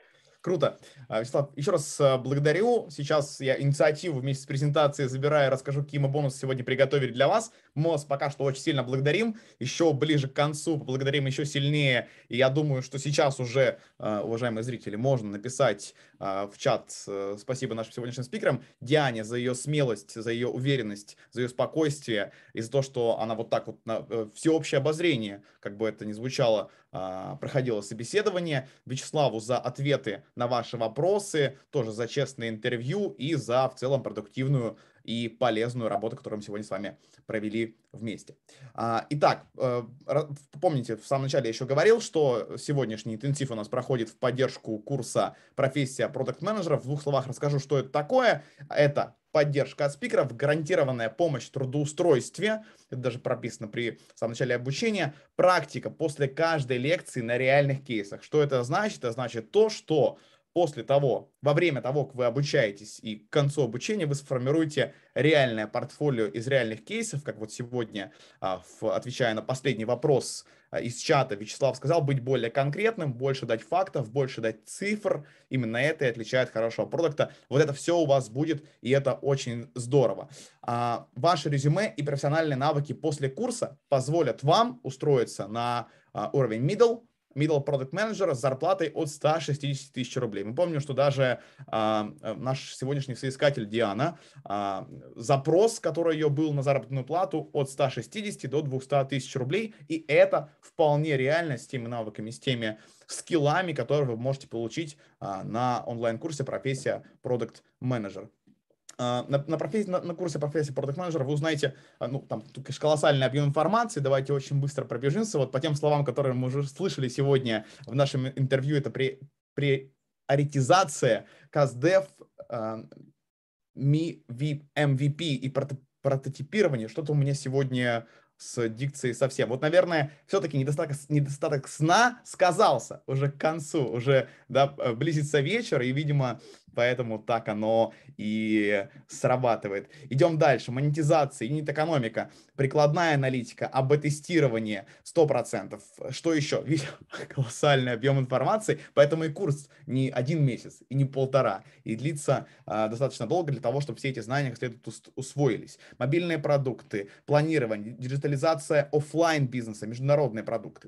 Speaker 1: Круто. А, Вячеслав, еще раз а, благодарю. Сейчас я инициативу вместе с презентацией забираю, расскажу, какие мы бонусы сегодня приготовили для вас. Мы вас пока что очень сильно благодарим. Еще ближе к концу поблагодарим еще сильнее. И я думаю, что сейчас уже, а, уважаемые зрители, можно написать а, в чат а, спасибо нашим сегодняшним спикерам. Диане за ее смелость, за ее уверенность, за ее спокойствие и за то, что она вот так вот на э, всеобщее обозрение, как бы это ни звучало, а, проходило собеседование. Вячеславу за ответы на ваши вопросы, тоже за честное интервью и за в целом продуктивную и полезную работу, которую мы сегодня с вами провели вместе. А, Итак, э, ра- помните, в самом начале я еще говорил, что сегодняшний интенсив у нас проходит в поддержку курса «Профессия продакт-менеджера». В двух словах расскажу, что это такое. Это поддержка от спикеров, гарантированная помощь в трудоустройстве, это даже прописано при самом начале обучения, практика после каждой лекции на реальных кейсах. Что это значит? Это значит то, что после того, во время того, как вы обучаетесь и к концу обучения вы сформируете реальное портфолио из реальных кейсов, как вот сегодня, а, в, отвечая на последний вопрос а, из чата, Вячеслав сказал, быть более конкретным, больше дать фактов, больше дать цифр. Именно это и отличает хорошего продукта. Вот это все у вас будет, и это очень здорово. А, ваши резюме и профессиональные навыки после курса позволят вам устроиться на а, уровень middle, middle product manager с зарплатой от ста шестидесяти тысяч рублей. Мы помним, что даже а, наш сегодняшний соискатель Диана, а, запрос, который ее был на заработную плату от ста шестидесяти до двухсот тысяч рублей, и это вполне реально с теми навыками, с теми скиллами, которые вы можете получить а, на онлайн-курсе «Профессия продакт менеджер». На, на, профессии, на, на курсе профессии продакт менеджера вы узнаете, ну, там, тут, конечно, колоссальный объем информации, давайте очень быстро пробежимся, вот по тем словам, которые мы уже слышали сегодня в нашем интервью, это при, приоритизация, КАЗДЕВ, эм ви пи и прото, прототипирование, что-то у меня сегодня с дикцией совсем. Вот, наверное, все-таки недостаток, недостаток сна сказался уже к концу, уже, да, близится вечер, и, видимо, поэтому так оно и срабатывает. Идем дальше. Монетизация, юнит-экономика, прикладная аналитика, АБ-тестирование сто процентов. Что еще? Видите, колоссальный объем информации, поэтому и курс не один месяц и не полтора, и длится а, достаточно долго для того, чтобы все эти знания как следует усвоились. Мобильные продукты, планирование, диджитализация офлайн бизнеса, международные продукты.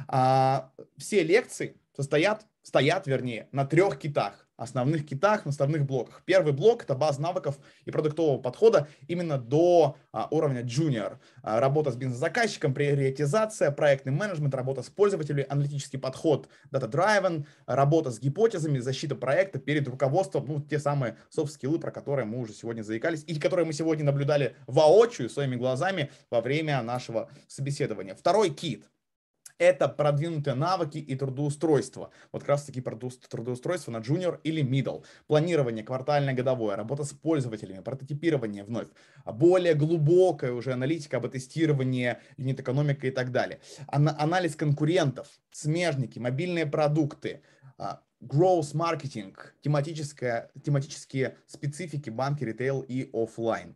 Speaker 1: А, все лекции состоят, стоят, вернее, на трех китах. Основных китах, на основных блоках. Первый блок – это база навыков и продуктового подхода именно до а, уровня junior. А, работа с бизнес-заказчиком, приоритизация, проектный менеджмент, работа с пользователями, аналитический подход, data-driven, работа с гипотезами, защита проекта перед руководством, ну, те самые софт-скиллы, про которые мы уже сегодня заикались, и которые мы сегодня наблюдали воочию своими глазами во время нашего собеседования. Второй кит – это продвинутые навыки и трудоустройство. Вот как раз таки трудоустройство на junior или middle. Планирование квартальное, годовое, работа с пользователями, прототипирование вновь. Более глубокая уже аналитика, АБ-тестирование, юнит-экономика и так далее. Ан- анализ конкурентов, смежники, мобильные продукты, growth маркетинг, тематические, тематические специфики банки, ритейл и офлайн.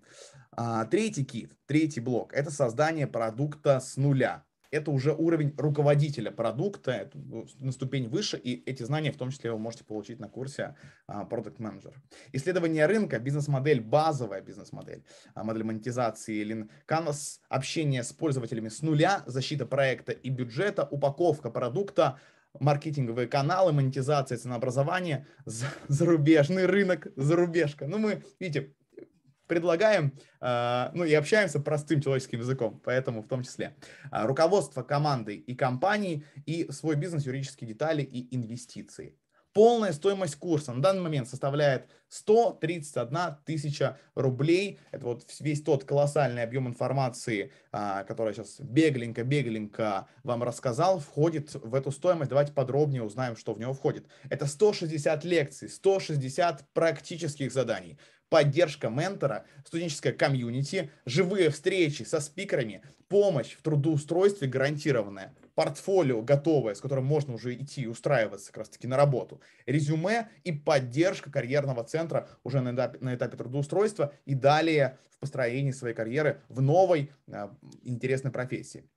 Speaker 1: Третий кит, третий блок – это создание продукта с нуля. Это уже уровень руководителя продукта, это на ступень выше, и эти знания в том числе вы можете получить на курсе uh, Product Manager. Исследование рынка, бизнес-модель, базовая бизнес-модель, uh, модель монетизации, Lean Canvas, общение с пользователями с нуля, защита проекта и бюджета, упаковка продукта, маркетинговые каналы, монетизация, ценообразование, зарубежный рынок, зарубежка. Ну, мы, видите, предлагаем, э, ну и общаемся простым человеческим языком, поэтому в том числе э, руководство командой и компанией и свой бизнес, юридические детали и инвестиции. Полная стоимость курса на данный момент составляет сто тридцать одна тысяча рублей. Это вот весь тот колоссальный объем информации, э, который я сейчас бегленько-бегленько вам рассказал, входит в эту стоимость. Давайте подробнее узнаем, что в него входит. Это сто шестьдесят лекций, сто шестьдесят практических заданий, поддержка ментора, студенческая комьюнити, живые встречи со спикерами, помощь в трудоустройстве гарантированная, портфолио готовое, с которым можно уже идти и устраиваться как раз таки на работу, резюме и поддержка карьерного центра уже на этапе, на этапе трудоустройства и далее в построении своей карьеры в новой э, интересной профессии.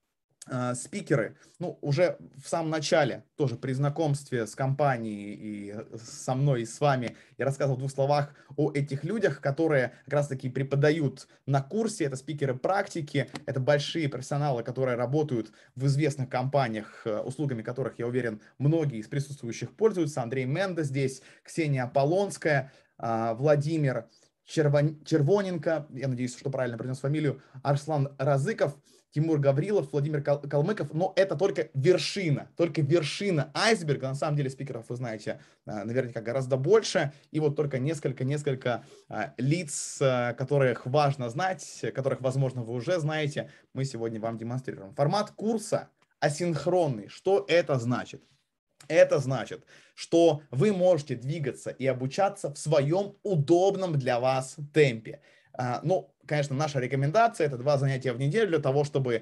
Speaker 1: спикеры, ну, уже в самом начале, тоже при знакомстве с компанией и со мной, и с вами, я рассказывал в двух словах о этих людях, которые как раз-таки преподают на курсе. Это спикеры практики, это большие профессионалы, которые работают в известных компаниях, услугами которых, я уверен, многие из присутствующих пользуются. Андрей Менда здесь, Ксения Аполлонская, Владимир Червон... Червоненко, я надеюсь, что правильно произнес фамилию, Арслан Разыков, Тимур Гаврилов, Владимир Калмыков, но это только вершина, только вершина айсберга. На самом деле спикеров, вы знаете, наверняка гораздо больше. И вот только несколько-несколько лиц, которых важно знать, которых, возможно, вы уже знаете, мы сегодня вам демонстрируем. Формат курса асинхронный. Что это значит? Это значит, что вы можете двигаться и обучаться в своем удобном для вас темпе. Ну, конечно, наша рекомендация – это два занятия в неделю для того, чтобы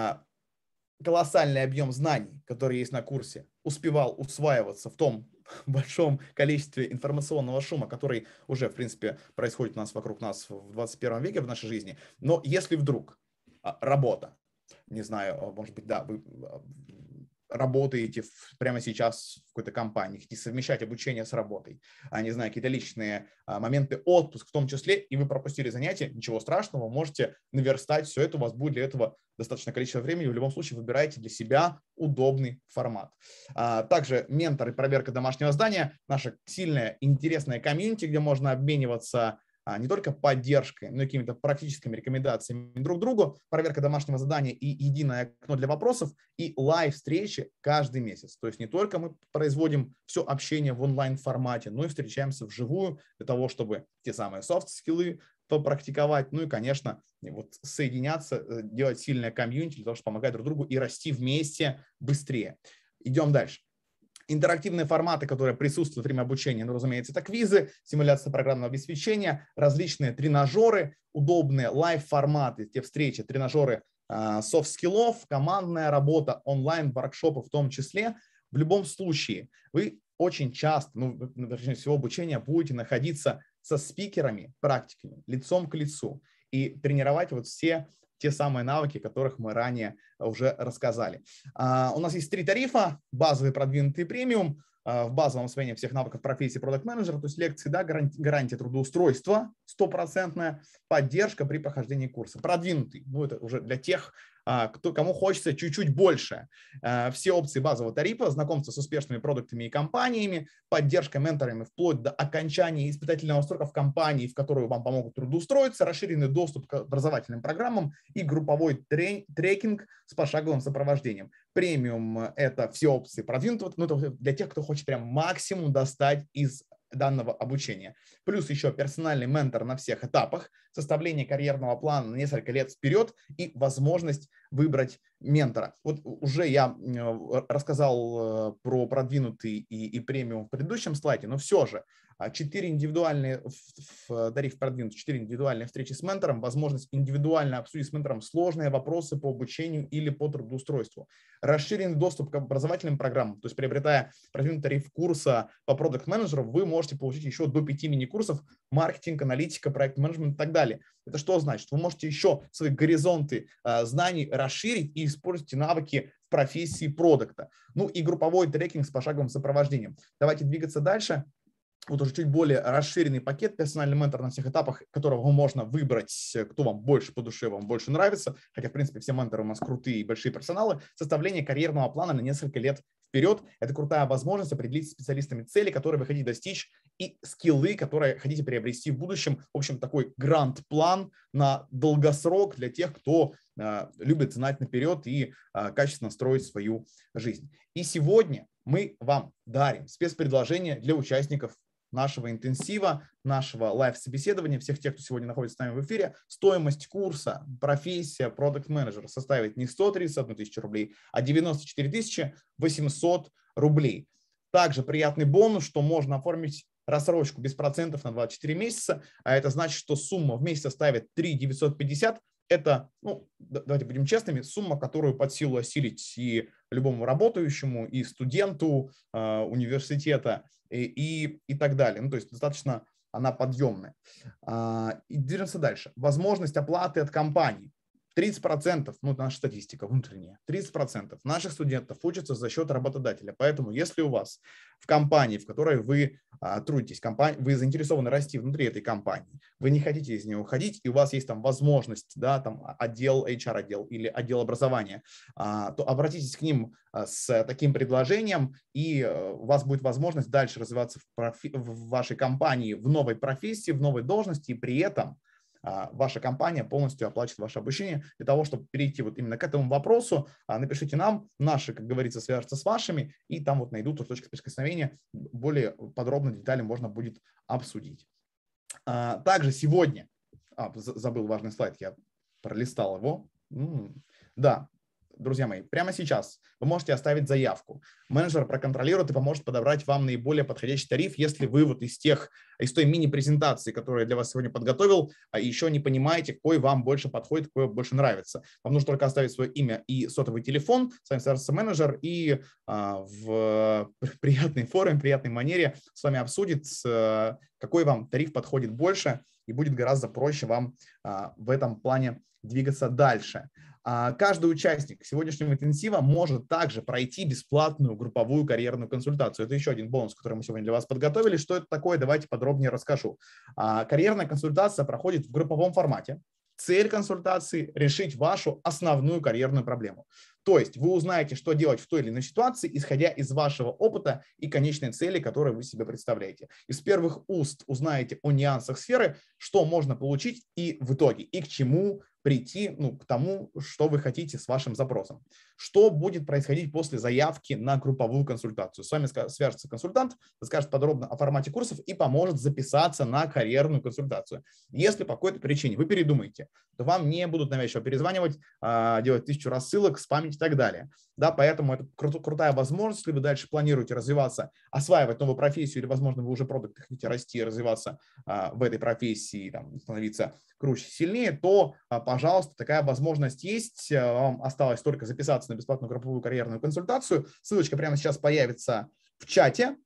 Speaker 1: колоссальный объем знаний, который есть на курсе, успевал усваиваться в том большом количестве информационного шума, который уже, в принципе, происходит у нас вокруг нас в двадцать первом веке в нашей жизни. Но если вдруг работа, не знаю, может быть, да, вы работаете в, прямо сейчас в какой-то компании, хотите совмещать обучение с работой, а не знаю, какие-то личные а, моменты, отпуск в том числе, и вы пропустили занятия, ничего страшного, можете наверстать все это, у вас будет для этого достаточное количество времени, в любом случае выбирайте для себя удобный формат. А, также ментор и проверка домашнего задания, наша сильная, интересная комьюнити, где можно обмениваться не только поддержкой, но и какими-то практическими рекомендациями друг другу, проверка домашнего задания и единое окно для вопросов, и лайв-встречи каждый месяц. То есть не только мы производим все общение в онлайн-формате, но и встречаемся вживую для того, чтобы те самые софт-скиллы попрактиковать, ну и, конечно, вот соединяться, делать сильное комьюнити для того, чтобы помогать друг другу и расти вместе быстрее. Идем дальше. Интерактивные форматы, которые присутствуют во время обучения, ну, разумеется, это квизы, симуляция программного обеспечения, различные тренажеры, удобные лайв-форматы, те встречи, тренажеры софт-скиллов, командная работа, онлайн-воркшопы в том числе. В любом случае, вы очень часто, ну, на протяжении всего обучения будете находиться со спикерами, практиками, лицом к лицу и тренировать вот все те самые навыки, о которых мы ранее уже рассказали. Uh, у нас есть три тарифа: базовый, продвинутый, премиум. Uh, в базовом освоении всех навыков профессии продакт-менеджера, то есть лекции, да, гарантия, гарантия трудоустройства, стопроцентная поддержка при прохождении курса. Продвинутый, ну это уже для тех, uh, кто, кому хочется чуть-чуть больше. Uh, все опции базового тарифа, знакомство с успешными продуктами и компаниями, поддержка менторами вплоть до окончания испытательного срока в компании, в которую вам помогут трудоустроиться, расширенный доступ к образовательным программам и групповой трек, трекинг с пошаговым сопровождением. Премиум – это все опции продвинутого, ну, это для тех, кто хочет прям максимум достать из данного обучения. Плюс еще персональный ментор на всех этапах, составление карьерного плана на несколько лет вперед и возможность выбрать ментора. Вот уже я рассказал про продвинутый и, и премиум в предыдущем слайде, но все же четыре индивидуальные, в тариф продвинутый, четыре индивидуальные встречи с ментором, возможность индивидуально обсудить с ментором сложные вопросы по обучению или по трудоустройству, расширенный доступ к образовательным программам, то есть приобретая продвинутый тариф курса по продакт-менеджеру, вы можете получить еще до пяти мини-курсов маркетинг, аналитика, проект-менеджмент и так далее. Это что значит? Вы можете еще свои горизонты э, знаний расширить и используйте навыки в профессии продакта. Ну и групповой трекинг с пошаговым сопровождением. Давайте двигаться дальше. Вот уже чуть более расширенный пакет, персональный ментор на всех этапах, которого можно выбрать, кто вам больше по душе, вам больше нравится, хотя, в принципе, все менторы у нас крутые и большие профессионалы. Составление карьерного плана на несколько лет вперед – это крутая возможность определить специалистами цели, которые вы хотите достичь, и скиллы, которые хотите приобрести в будущем. В общем, такой гранд-план на долгосрок для тех, кто э, любит знать наперед и э, качественно строить свою жизнь. И сегодня мы вам дарим спецпредложение для участников нашего интенсива, нашего лайв-собеседования, всех тех, кто сегодня находится с нами в эфире. Стоимость курса «Профессия продакт-менеджера» составит не сто тридцать одну тысячу рублей, а девяносто четыре тысячи восемьсот рублей. Также приятный бонус, что можно оформить рассрочку без процентов на двадцать четыре месяца, а это значит, что сумма в месяц составит три тысячи девятьсот пятьдесят. Это, ну, давайте будем честными, сумма, которую под силу осилить и любому работающему, и студенту э, университета, и, и, и так далее. Ну, то есть достаточно она подъемная. А, и движемся дальше. Возможность оплаты от компании. тридцать процентов, ну, наша статистика внутренняя, тридцать процентов наших студентов учатся за счет работодателя. Поэтому, если у вас в компании, в которой вы а, трудитесь, компания, вы заинтересованы расти внутри этой компании, вы не хотите из нее уходить, и у вас есть там возможность, да, там отдел, эйч ар-отдел или отдел образования, а, то обратитесь к ним а, с таким предложением, и а, у вас будет возможность дальше развиваться в, профи- в вашей компании в новой профессии, в новой должности, и при этом ваша компания полностью оплачивает ваше обучение. Для того, чтобы перейти вот именно к этому вопросу, напишите нам, наши, как говорится, свяжутся с вашими, и там вот найдут точки соприкосновения, более подробно, детали можно будет обсудить. Также сегодня, а, забыл важный слайд, я пролистал его, да. Друзья мои, прямо сейчас вы можете оставить заявку. Менеджер проконтролирует и поможет подобрать вам наиболее подходящий тариф, если вы вот из тех, из той мини-презентации, которую я для вас сегодня подготовил, еще не понимаете, какой вам больше подходит, какой вам больше нравится. Вам нужно только оставить свое имя и сотовый телефон, с вами свяжется менеджер и а, в приятной форме, приятной манере с вами обсудит, а, какой вам тариф подходит больше, и будет гораздо проще вам а, в этом плане двигаться дальше. Каждый участник сегодняшнего интенсива может также пройти бесплатную групповую карьерную консультацию. Это еще один бонус, который мы сегодня для вас подготовили. Что это такое? Давайте подробнее расскажу. Карьерная консультация проходит в групповом формате. Цель консультации – решить вашу основную карьерную проблему. То есть вы узнаете, что делать в той или иной ситуации, исходя из вашего опыта и конечной цели, которую вы себе представляете. Из первых уст узнаете о нюансах сферы, что можно получить и в итоге, и к чему прийти, ну, к тому, что вы хотите с вашим запросом. Что будет происходить после заявки на групповую консультацию? С вами свяжется консультант, расскажет подробно о формате курсов и поможет записаться на карьерную консультацию. Если по какой-то причине вы передумаете, то вам не будут навязчиво перезванивать, делать тысячу рассылок, спамить и так далее. Да, поэтому это кру- крутая возможность, если вы дальше планируете развиваться, осваивать новую профессию, или, возможно, вы уже продукты хотите расти, развиваться а, в этой профессии, там, становиться круче, сильнее, то, а, пожалуйста, такая возможность есть. Вам осталось только записаться на бесплатную групповую карьерную консультацию. Ссылочка прямо сейчас появится в чате.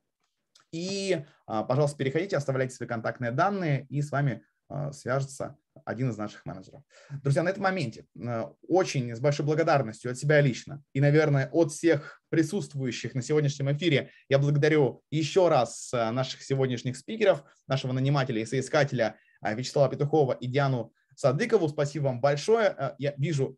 Speaker 1: И, а, пожалуйста, переходите, оставляйте свои контактные данные, и с вами свяжется один из наших менеджеров. Друзья, на этом моменте очень с большой благодарностью от себя лично и, наверное, от всех присутствующих на сегодняшнем эфире я благодарю еще раз наших сегодняшних спикеров, нашего нанимателя и соискателя Вячеслава Петухова и Диану Садыкову. Спасибо вам большое. Я вижу,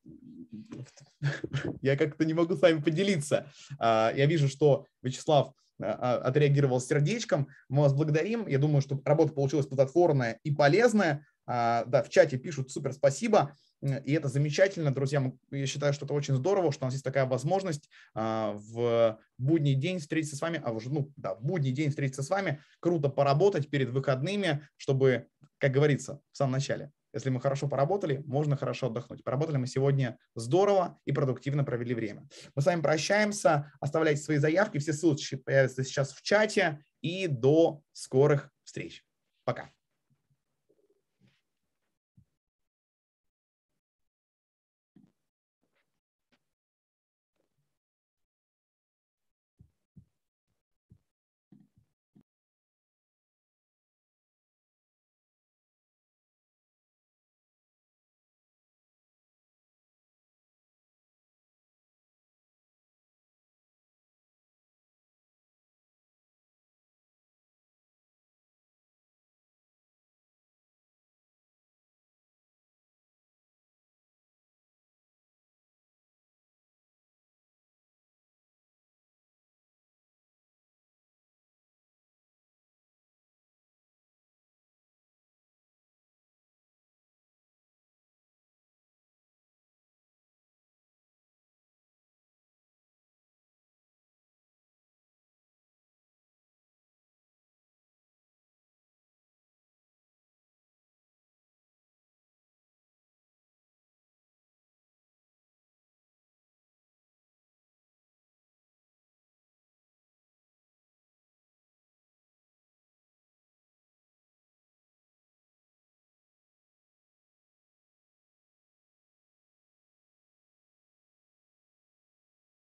Speaker 1: я как-то не могу с вами поделиться. Я вижу, что Вячеслав отреагировал сердечком. Мы вас благодарим. Я думаю, что работа получилась плодотворная и полезная. Да, в чате пишут супер спасибо. И это замечательно, друзья. Я считаю, что это очень здорово, что у нас есть такая возможность в будний день встретиться с вами, а уже, ну, да, в будний день встретиться с вами, круто поработать перед выходными, чтобы, как говорится в самом начале, если мы хорошо поработали, можно хорошо отдохнуть. Поработали мы сегодня здорово и продуктивно провели время. Мы с вами прощаемся. Оставляйте свои заявки. Все ссылочки появятся сейчас в чате. И до скорых встреч. Пока.